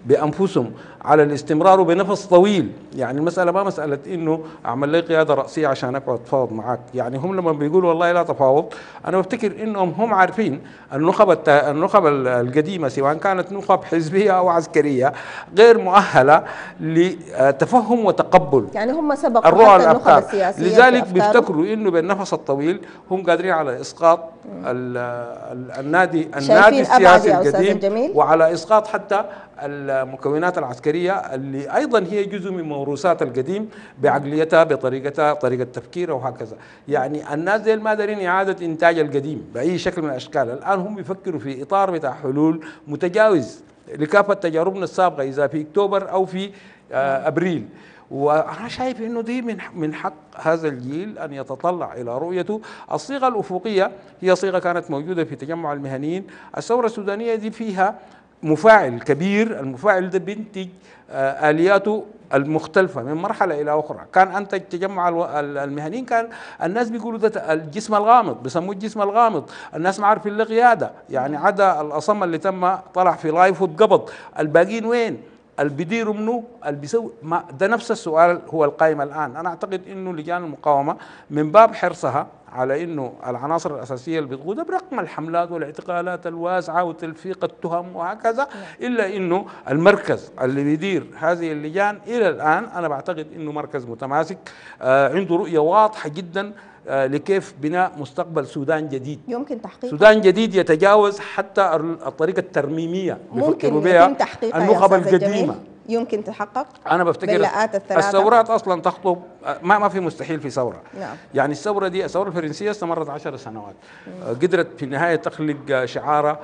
بانفسهم على الاستمرار وبنفس طويل. يعني المساله ما مساله انه اعمل لي قياده راسيه عشان اقعد اتفاوض معاك، يعني هم لما بيقولوا والله لا تفاوض، انا بفتكر انهم هم عارفين النخب النخب القديمه سواء كانت نخب حزبيه او عسكريه غير مؤهله لتفهم وتقبل يعني هم سبقوا الرؤى حتى النخب الافكار، السياسيه لذلك في أفكارهم. بيفتكروا انه بالنفس الطويل هم قادرين على اسقاط ال ال النادي النادي شايفين أبعد السياسي يا أستاذ القديم، الجميل؟ وعلى اسقاط حتى المكونات العسكريه اللي ايضا هي جزء من موروثات القديم بعقليتها بطريقتها طريقه تفكيرها وهكذا. يعني الناس ديل ما دارين اعاده انتاج القديم باي شكل من الاشكال، الان هم بيفكروا في اطار بتاع حلول متجاوز لكافه تجاربنا السابقه اذا في اكتوبر او في آه ابريل. وانا شايف انه دي من من حق هذا الجيل ان يتطلع الى رؤيته. الصيغه الافقيه هي صيغه كانت موجوده في تجمع المهنيين. الثوره السودانيه دي فيها مفاعل كبير، المفاعل ده بينتج آه الياته المختلفه من مرحله الى اخرى. كان انتج تجمع المهنيين كان الناس بيقولوا ده الجسم الغامض، بيسموه الجسم الغامض، الناس ما عارفين له قياده، يعني عدا الاصم اللي تم طلع في لايف واتقبض، الباقيين وين؟ اللي بيديروا منه اللي بيسوي ما ده نفس السؤال هو القائم الان. انا اعتقد انه لجان المقاومه من باب حرصها على انه العناصر الاساسيه اللي بتقودها برغم الحملات والاعتقالات الواسعه وتلفيق التهم وهكذا، الا انه المركز اللي بيدير هذه اللجان الى الان انا بعتقد انه مركز متماسك آه عنده رؤيه واضحه جدا آه لكيف بناء مستقبل سودان جديد، يمكن تحقيقها، سودان جديد يتجاوز حتى الطريقه الترميميه ممكن يتم تحقيقها النخب القديمه، يمكن تحقق. انا بفتكر الثورات اصلا تخطب ما ما في مستحيل في ثوره. نعم. يعني الثوره دي الثوره الفرنسيه استمرت عشر سنوات، مم. قدرت في النهايه تخلق شعار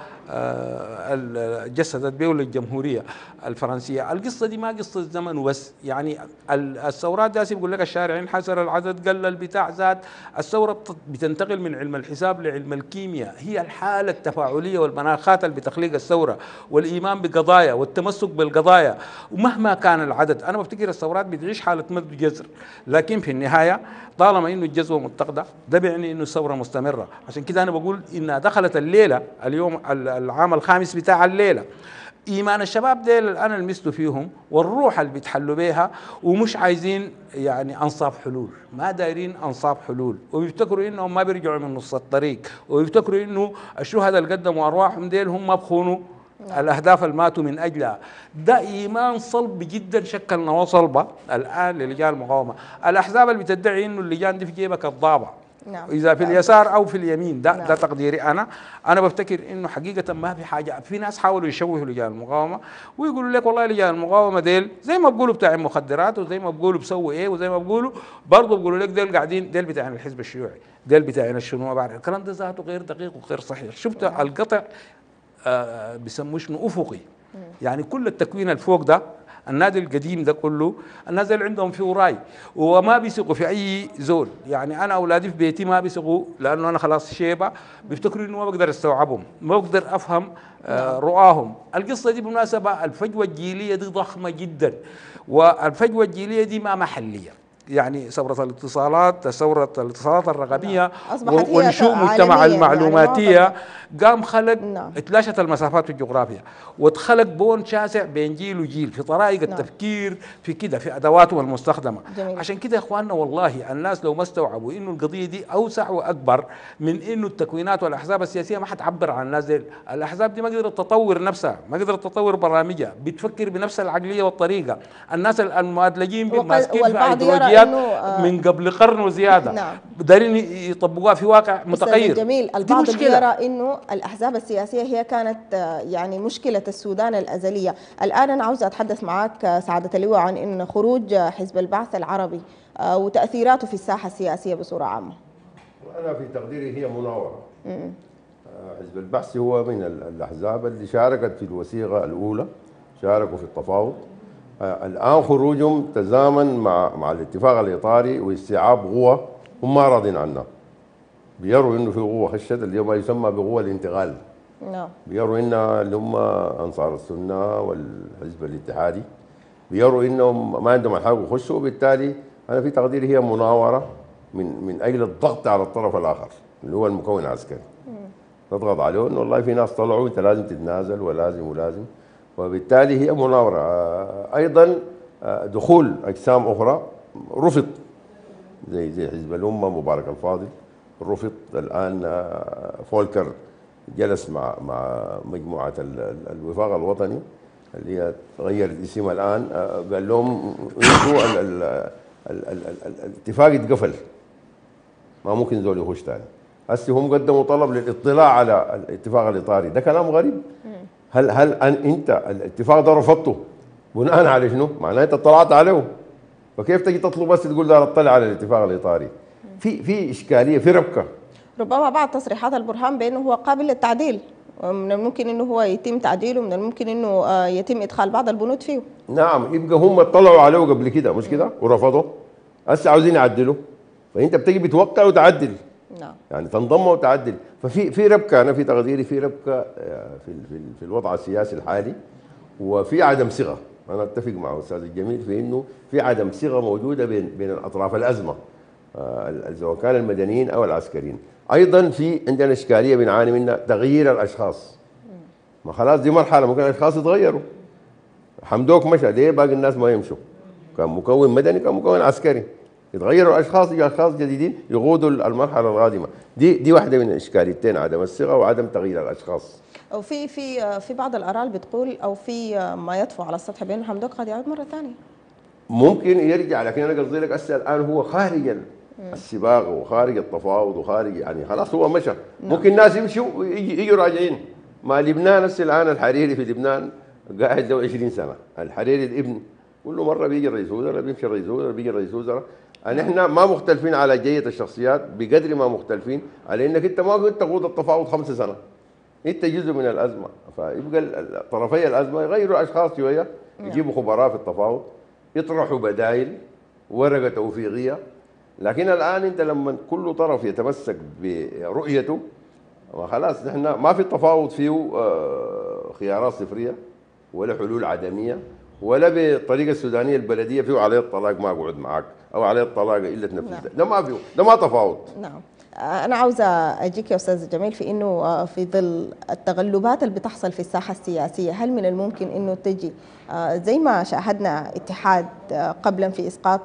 جسدت به للجمهوريه الفرنسيه. القصه دي ما قصه زمن وبس، يعني الثورات دي بيقول لك الشارع انحسر، العدد قل، البتاع زاد. الثوره بتنتقل من علم الحساب لعلم الكيمياء، هي الحاله التفاعليه والمناخات اللي بتخلق الثوره والايمان بقضايا والتمسك بالقضايا. ومهما كان العدد، انا بفتكر الثورات بتعيش حاله مد جزر، لكن في النهايه طالما انه الجذوه متقده ده بيعني انه الثوره مستمره. عشان كده انا بقول انها دخلت الليله اليوم العام الخامس بتاع الليله. ايمان الشباب ديل انا لمسته فيهم والروح اللي بيتحلوا بيها، ومش عايزين يعني انصاف حلول، ما دايرين انصاف حلول، وبيفتكروا انهم ما بيرجعوا من نص الطريق، وبيفتكروا انه الشهداء اللي قدموا ارواحهم ديل هم ما بخونوا الاهداف اللي ماتوا من اجلها. ده ايمان صلب جدا شكل نواه صلبه الان للجان المقاومه. الاحزاب اللي بتدعي انه اللجان دي في جيبك الضابع، نعم. اذا في اليسار او في اليمين، ده نعم. ده تقديري انا. انا بفتكر انه حقيقه ما في حاجه. في ناس حاولوا يشوهوا لجان المقاومه ويقولوا لك والله لجان المقاومه ديل زي ما بيقولوا بتاع المخدرات، وزي ما بيقولوا بسووا ايه، وزي ما بيقولوا برضه بيقولوا لك ديل قاعدين ديل بتاعنا الحزب الشيوعي، ديل بتاعنا الشنو، ما بعرف. الكلام ده ذاته غير دقيق وغير صحيح. شفت نعم. القطع آه بيسموه شنو افقي، يعني كل التكوين الفوق ده النادي القديم ده كله الناس اللي عندهم فيه راي وما بيثقوا في اي زول. يعني انا اولادي في بيتي ما بيثقوا لانه انا خلاص شيبه، بيفتكروا انه ما بقدر استوعبهم، ما بقدر افهم آه رؤاهم. القصه دي بالمناسبه الفجوه الجيليه دي ضخمه جدا، والفجوه الجيليه دي ما محليه. يعني ثورة الاتصالات، ثورة الاتصالات الرقمية ونشوء مجتمع المعلوماتية يعني قام خلق نعم. اتلاشت المسافات الجغرافية واتخلق بون شاسع بين جيل وجيل في طرائق نعم. التفكير في كده في أدواتهم المستخدمة. جميل. عشان كده يا إخواننا والله الناس لو ما استوعبوا إنه القضية دي أوسع وأكبر من إنه التكوينات والأحزاب السياسية ما حتعبر عن الناس دي. الأحزاب دي ما قدرت تطور نفسها، ما قدرت تطور برامجها، بتفكر بنفس العقلية والطريقة. الناس المؤدلجين ماسكين في أيديولوجيات من قبل قرن وزياده نعم. دارين يطبقوها في واقع متغير. جميل. البعض يرى انه الاحزاب السياسيه هي كانت يعني مشكله السودان الازليه. الان انا عاوزه اتحدث معك سعاده اللواء عن ان خروج حزب البعث العربي وتاثيراته في الساحه السياسيه بصوره عامه. انا في تقديري هي مناوره. حزب البعث هو من الاحزاب اللي شاركت في الوثيقه الاولى، شاركوا في التفاوض. الآن خروجهم تزامن مع مع الاتفاق الإطاري واستيعاب قوة هم ما راضين عنها. بيروا إنه في قوة خشت اللي ما يسمى بقوة الانتقال. نعم. بيروا إن اللي هم أنصار السنة والحزب الاتحادي بيروا إنهم ما عندهم الحق يخشوا، وبالتالي أنا في تقديري هي مناورة من من أجل الضغط على الطرف الآخر اللي هو المكون العسكري. تضغط عليه إنه والله في ناس طلعوا أنت لازم تتنازل ولازم ولازم. وبالتالي هي مناورة. أيضا دخول أجسام أخرى رفض، زي زي حزب الأمة مبارك الفاضل رفض. الآن فولكر جلس مع مع مجموعة الوفاق الوطني اللي هي غيرت اسمها الآن، قال لهم انتوا الاتفاق اتقفل، ما ممكن زول يخش ثاني. هسه هم قدموا طلب للاطلاع على الاتفاق الإطاري، ده كلام غريب. هل هل أن انت الاتفاق ده رفضته بناء على شنو؟ معناه انت اطلعت عليه، فكيف تجي تطلب بس تقول ده اطلع على الاتفاق الاطاري؟ في في اشكاليه، في ربكه. ربما بعض تصريحات البرهان بانه هو قابل للتعديل، من الممكن انه هو يتم تعديله، من الممكن انه يتم ادخال بعض البنود فيه. نعم، يبقى هم اطلعوا عليه قبل كده مش كده ورفضوا، هسه عاوزين يعدلوا، فانت بتجي بتوقع وتعدل. نعم. يعني تنضم وتعدل، ففي في ربكه، انا في تقديري في ربكه في في, في الوضع السياسي الحالي، وفي عدم صيغه. انا اتفق مع استاذ الجميل في انه في عدم صيغه موجوده بين بين الاطراف الازمه، سواء كان المدنيين او العسكريين. ايضا في عندنا اشكاليه بنعاني منها، تغيير الاشخاص. ما خلاص دي مرحله ممكن الاشخاص يتغيروا. حمدوك مشى، ليه باقي الناس ما يمشوا؟ كان مكون مدني، كان مكون عسكري. يتغيروا الاشخاص، يجي اشخاص جديدين يقودوا المرحله القادمه. دي دي واحده من الاشكاليتين، عدم الصيغه وعدم تغيير الاشخاص. او في في في بعض الاراء بتقول او في ما يطفو على السطح بانه حمدوك قد يعود مره ثانيه. ممكن يرجع، لكن انا قصدي لك هسه الان هو خارج السباق وخارج التفاوض وخارج، يعني خلاص هو مشى. ممكن الناس يمشوا يجوا راجعين. ما لبنان هسه الان الحريري في لبنان قاعد له عشرين سنه، الحريري الابن كل مره بيجي رئيس وزراء، بيمشي رئيس وزراء، بيجي رئيس وزراء. نحن ما مختلفين على جية الشخصيات بقدر ما مختلفين على انك انت ما كنت تقود التفاوض خمس سنة، انت جزء من الازمه. فيبقى طرفي الازمه يغيروا اشخاص شويه، يجيبوا خبراء في التفاوض، يطرحوا بدائل، ورقه توفيقيه. لكن الان انت لما كل طرف يتمسك برؤيته، خلاص نحن ما في التفاوض فيه خيارات صفريه ولا حلول عدميه، ولا بالطريقه السودانيه البلديه فيه عليه الطلاق ما اقعد معك، او عليه الطلاق الا تنفذ. نعم. ده ما فيه، ده ما تفاوض. نعم. أنا عاوزة أجيك يا أستاذ جميل في إنه في ظل التغلبات اللي بتحصل في الساحة السياسية، هل من الممكن إنه تجي زي ما شاهدنا اتحاد قبلا في إسقاط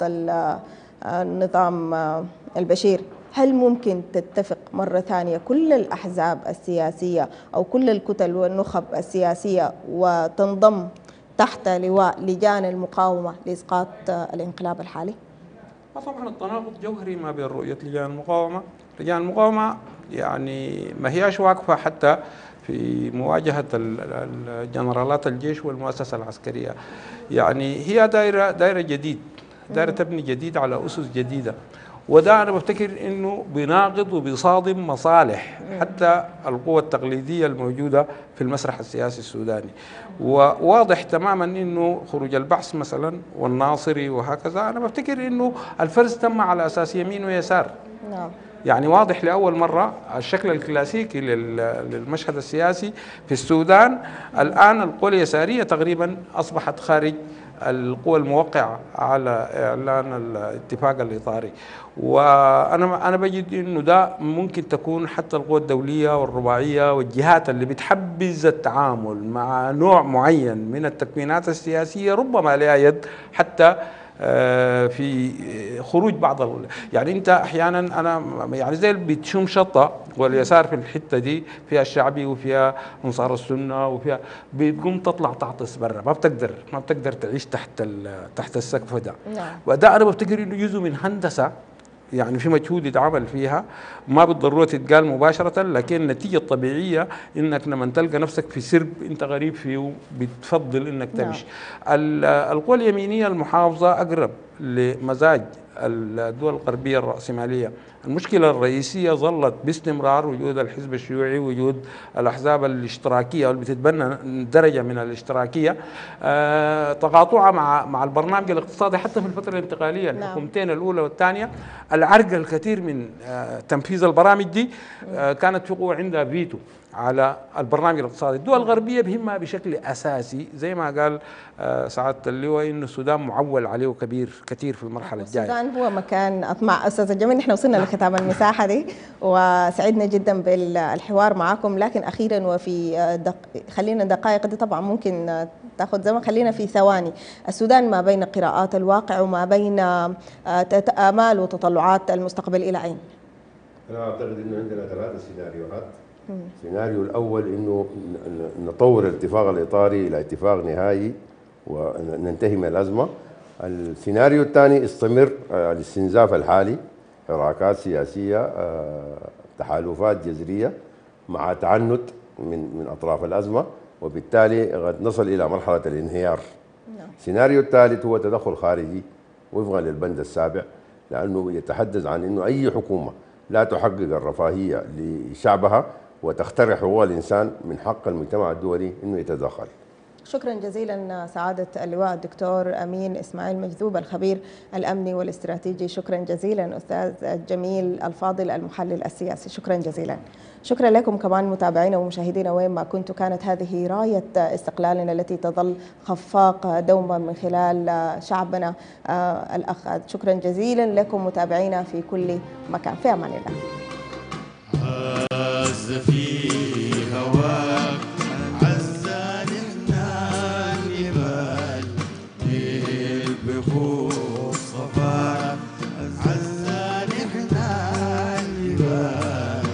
النظام البشير، هل ممكن تتفق مرة ثانية كل الأحزاب السياسية أو كل الكتل والنخب السياسية وتنضم تحت لواء لجان المقاومة لإسقاط الانقلاب الحالي؟ طبعا التناقض جوهري ما بين رؤية لجان المقاومة. لجان المقاومة يعني ما هياش واقفة حتى في مواجهة الجنرالات الجيش والمؤسسة العسكرية، يعني هي دائرة دائرة جديد، دائرة تبني جديد على أسس جديدة، وده أنا بفتكر إنه بيناقض وبيصادم مصالح حتى القوى التقليدية الموجودة في المسرح السياسي السوداني. وواضح تماما إنه خروج البعث مثلا والناصري وهكذا، أنا بفتكر إنه الفرز تم على أساس يمين ويسار. نعم. يعني واضح لأول مرة الشكل الكلاسيكي للمشهد السياسي في السودان. الآن القوى اليسارية تقريبا أصبحت خارج القوى الموقعة على إعلان الاتفاق الإطاري، وأنا أنا بجد إنه ده ممكن تكون حتى القوى الدولية والرباعية والجهات اللي بتحبذ التعامل مع نوع معين من التكوينات السياسية ربما لها يد حتى في خروج بعض، يعني انت احيانا انا يعني زي اللي بتشم شطه واليسار في الحته دي فيها الشعبي وفيها انصار السنه وفيها بتقوم تطلع تعطس برا، ما بتقدر ما بتقدر تعيش تحت تحت السقف ده. نعم. وده انا بفتكر انه جزء من هندسه، يعني في مجهود يتعمل فيها ما بالضروره تتقال مباشره، لكن النتيجه الطبيعيه انك لما تلقى نفسك في سرب انت غريب فيه بتفضل انك تمشي. نعم. القوى اليمينيه المحافظه اقرب لمزاج الدول الغربيه الراسماليه. المشكله الرئيسيه ظلت باستمرار وجود الحزب الشيوعي، وجود الاحزاب الاشتراكيه اللي بتتبنى درجه من الاشتراكيه، آه، تقاطعها مع مع البرنامج الاقتصادي حتى في الفتره الانتقاليه. نعم. الحكومتين الاولى والثانيه العرق الكثير من آه تنفيذ البرامج دي آه كانت في قوى عندها فيتو، على البرنامج الاقتصادي. الدول الغربية بهمها بشكل أساسي زي ما قال سعادة اللواء إنه السودان معول عليه كبير كثير في المرحلة الجاية. السودان هو مكان أطماع. أستاذ جميل، نحن وصلنا لختام المساحة دي وسعدنا جدا بالحوار معكم، لكن أخيرا وفي دق... خلينا دقائق دي طبعا ممكن تاخذ زمن، خلينا في ثواني. السودان ما بين قراءات الواقع وما بين آمال وتطلعات المستقبل إلى أين؟ أنا أعتقد إنه عندنا ثلاثة سيناريوهات. السيناريو الأول إنه نطور الاتفاق الإطاري إلى اتفاق نهائي وننتهي من الأزمة. السيناريو الثاني استمر الاستنزاف الحالي، حراكات سياسية، تحالفات جذرية مع تعنت من من أطراف الأزمة، وبالتالي قد نصل إلى مرحلة الانهيار. السيناريو الثالث هو تدخل خارجي وفقا للبند السابع، لأنه يتحدث عن أنه أي حكومة لا تحقق الرفاهية لشعبها وتخترق حقوق الإنسان من حق المجتمع الدولي أنه يتدخل. شكرا جزيلا سعادة اللواء الدكتور أمين إسماعيل مجذوب الخبير الأمني والاستراتيجي. شكرا جزيلا أستاذ جميل الفاضل المحلل السياسي. شكرا جزيلا. شكرا لكم كمان متابعينا ومشاهدينا وين ما كنتوا. كانت هذه راية استقلالنا التي تظل خفاق دوما من خلال شعبنا الأخ. شكرا جزيلا لكم متابعينا في كل مكان. في أمان الله. عز في هواك عز نحنا النبال بالبخور صفاك عز نحنا النبال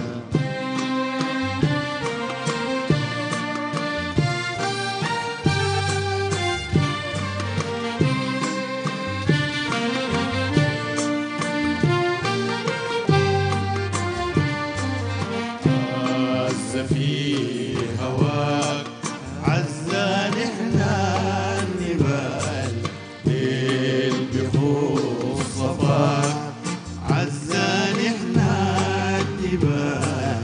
في هواك عز نحنا النبال بالبحور صفاك عز نحنا النبال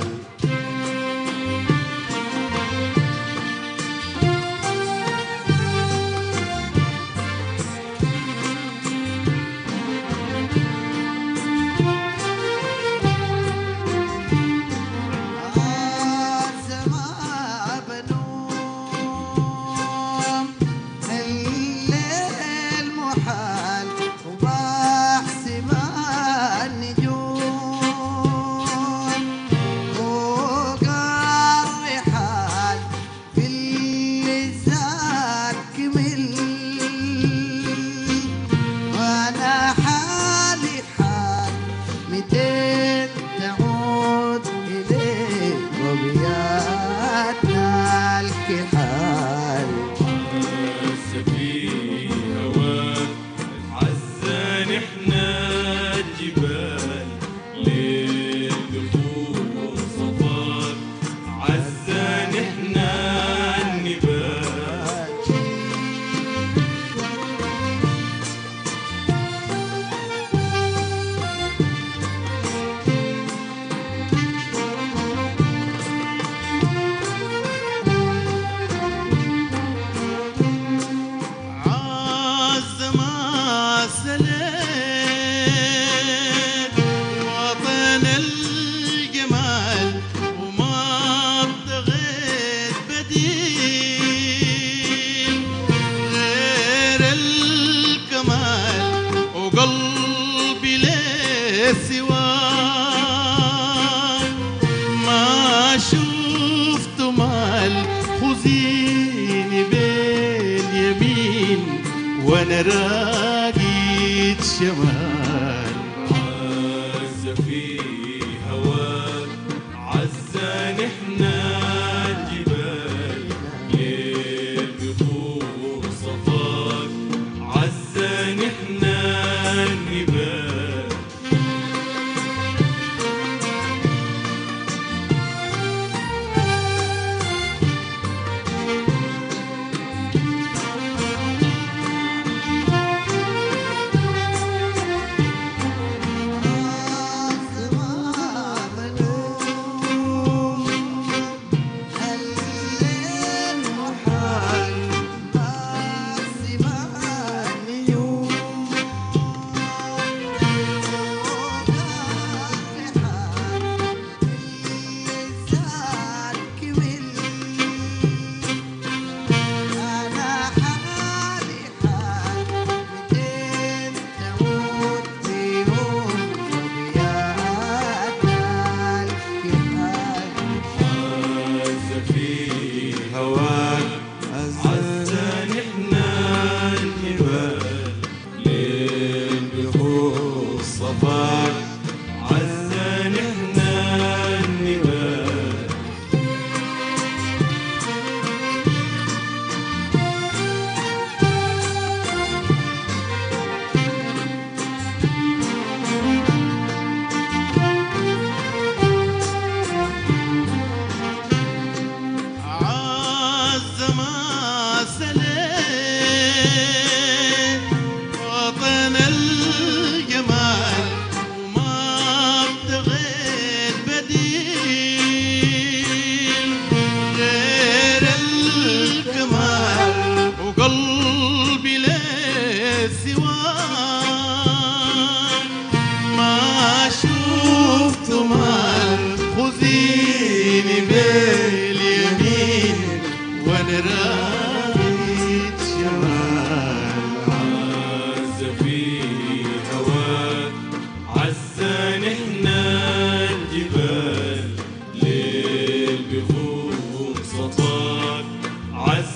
وانا راقد شمال عز في هواك عز نحنا الجبال ليل بطول صفاك عز نحنا النبال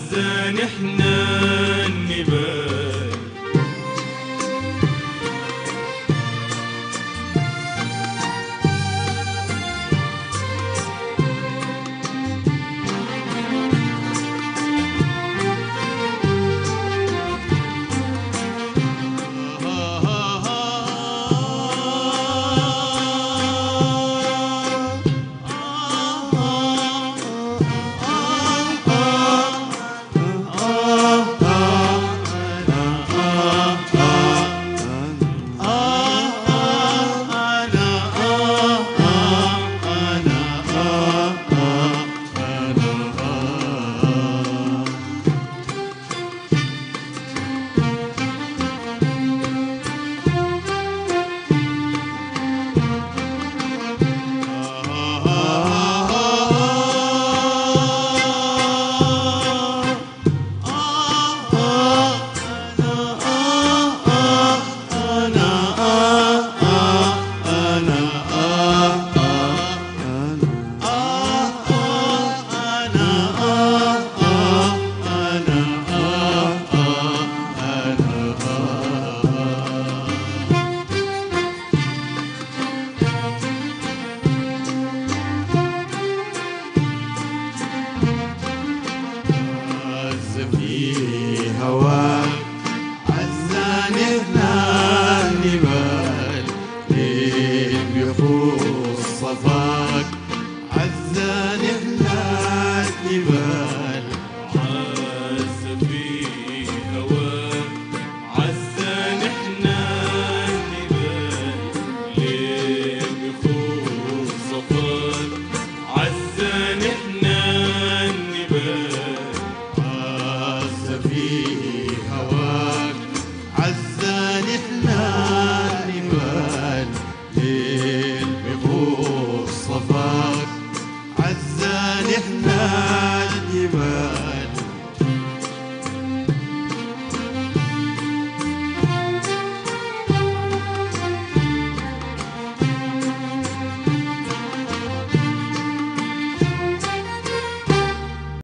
عزان احنا النبال. عزان احنا النبال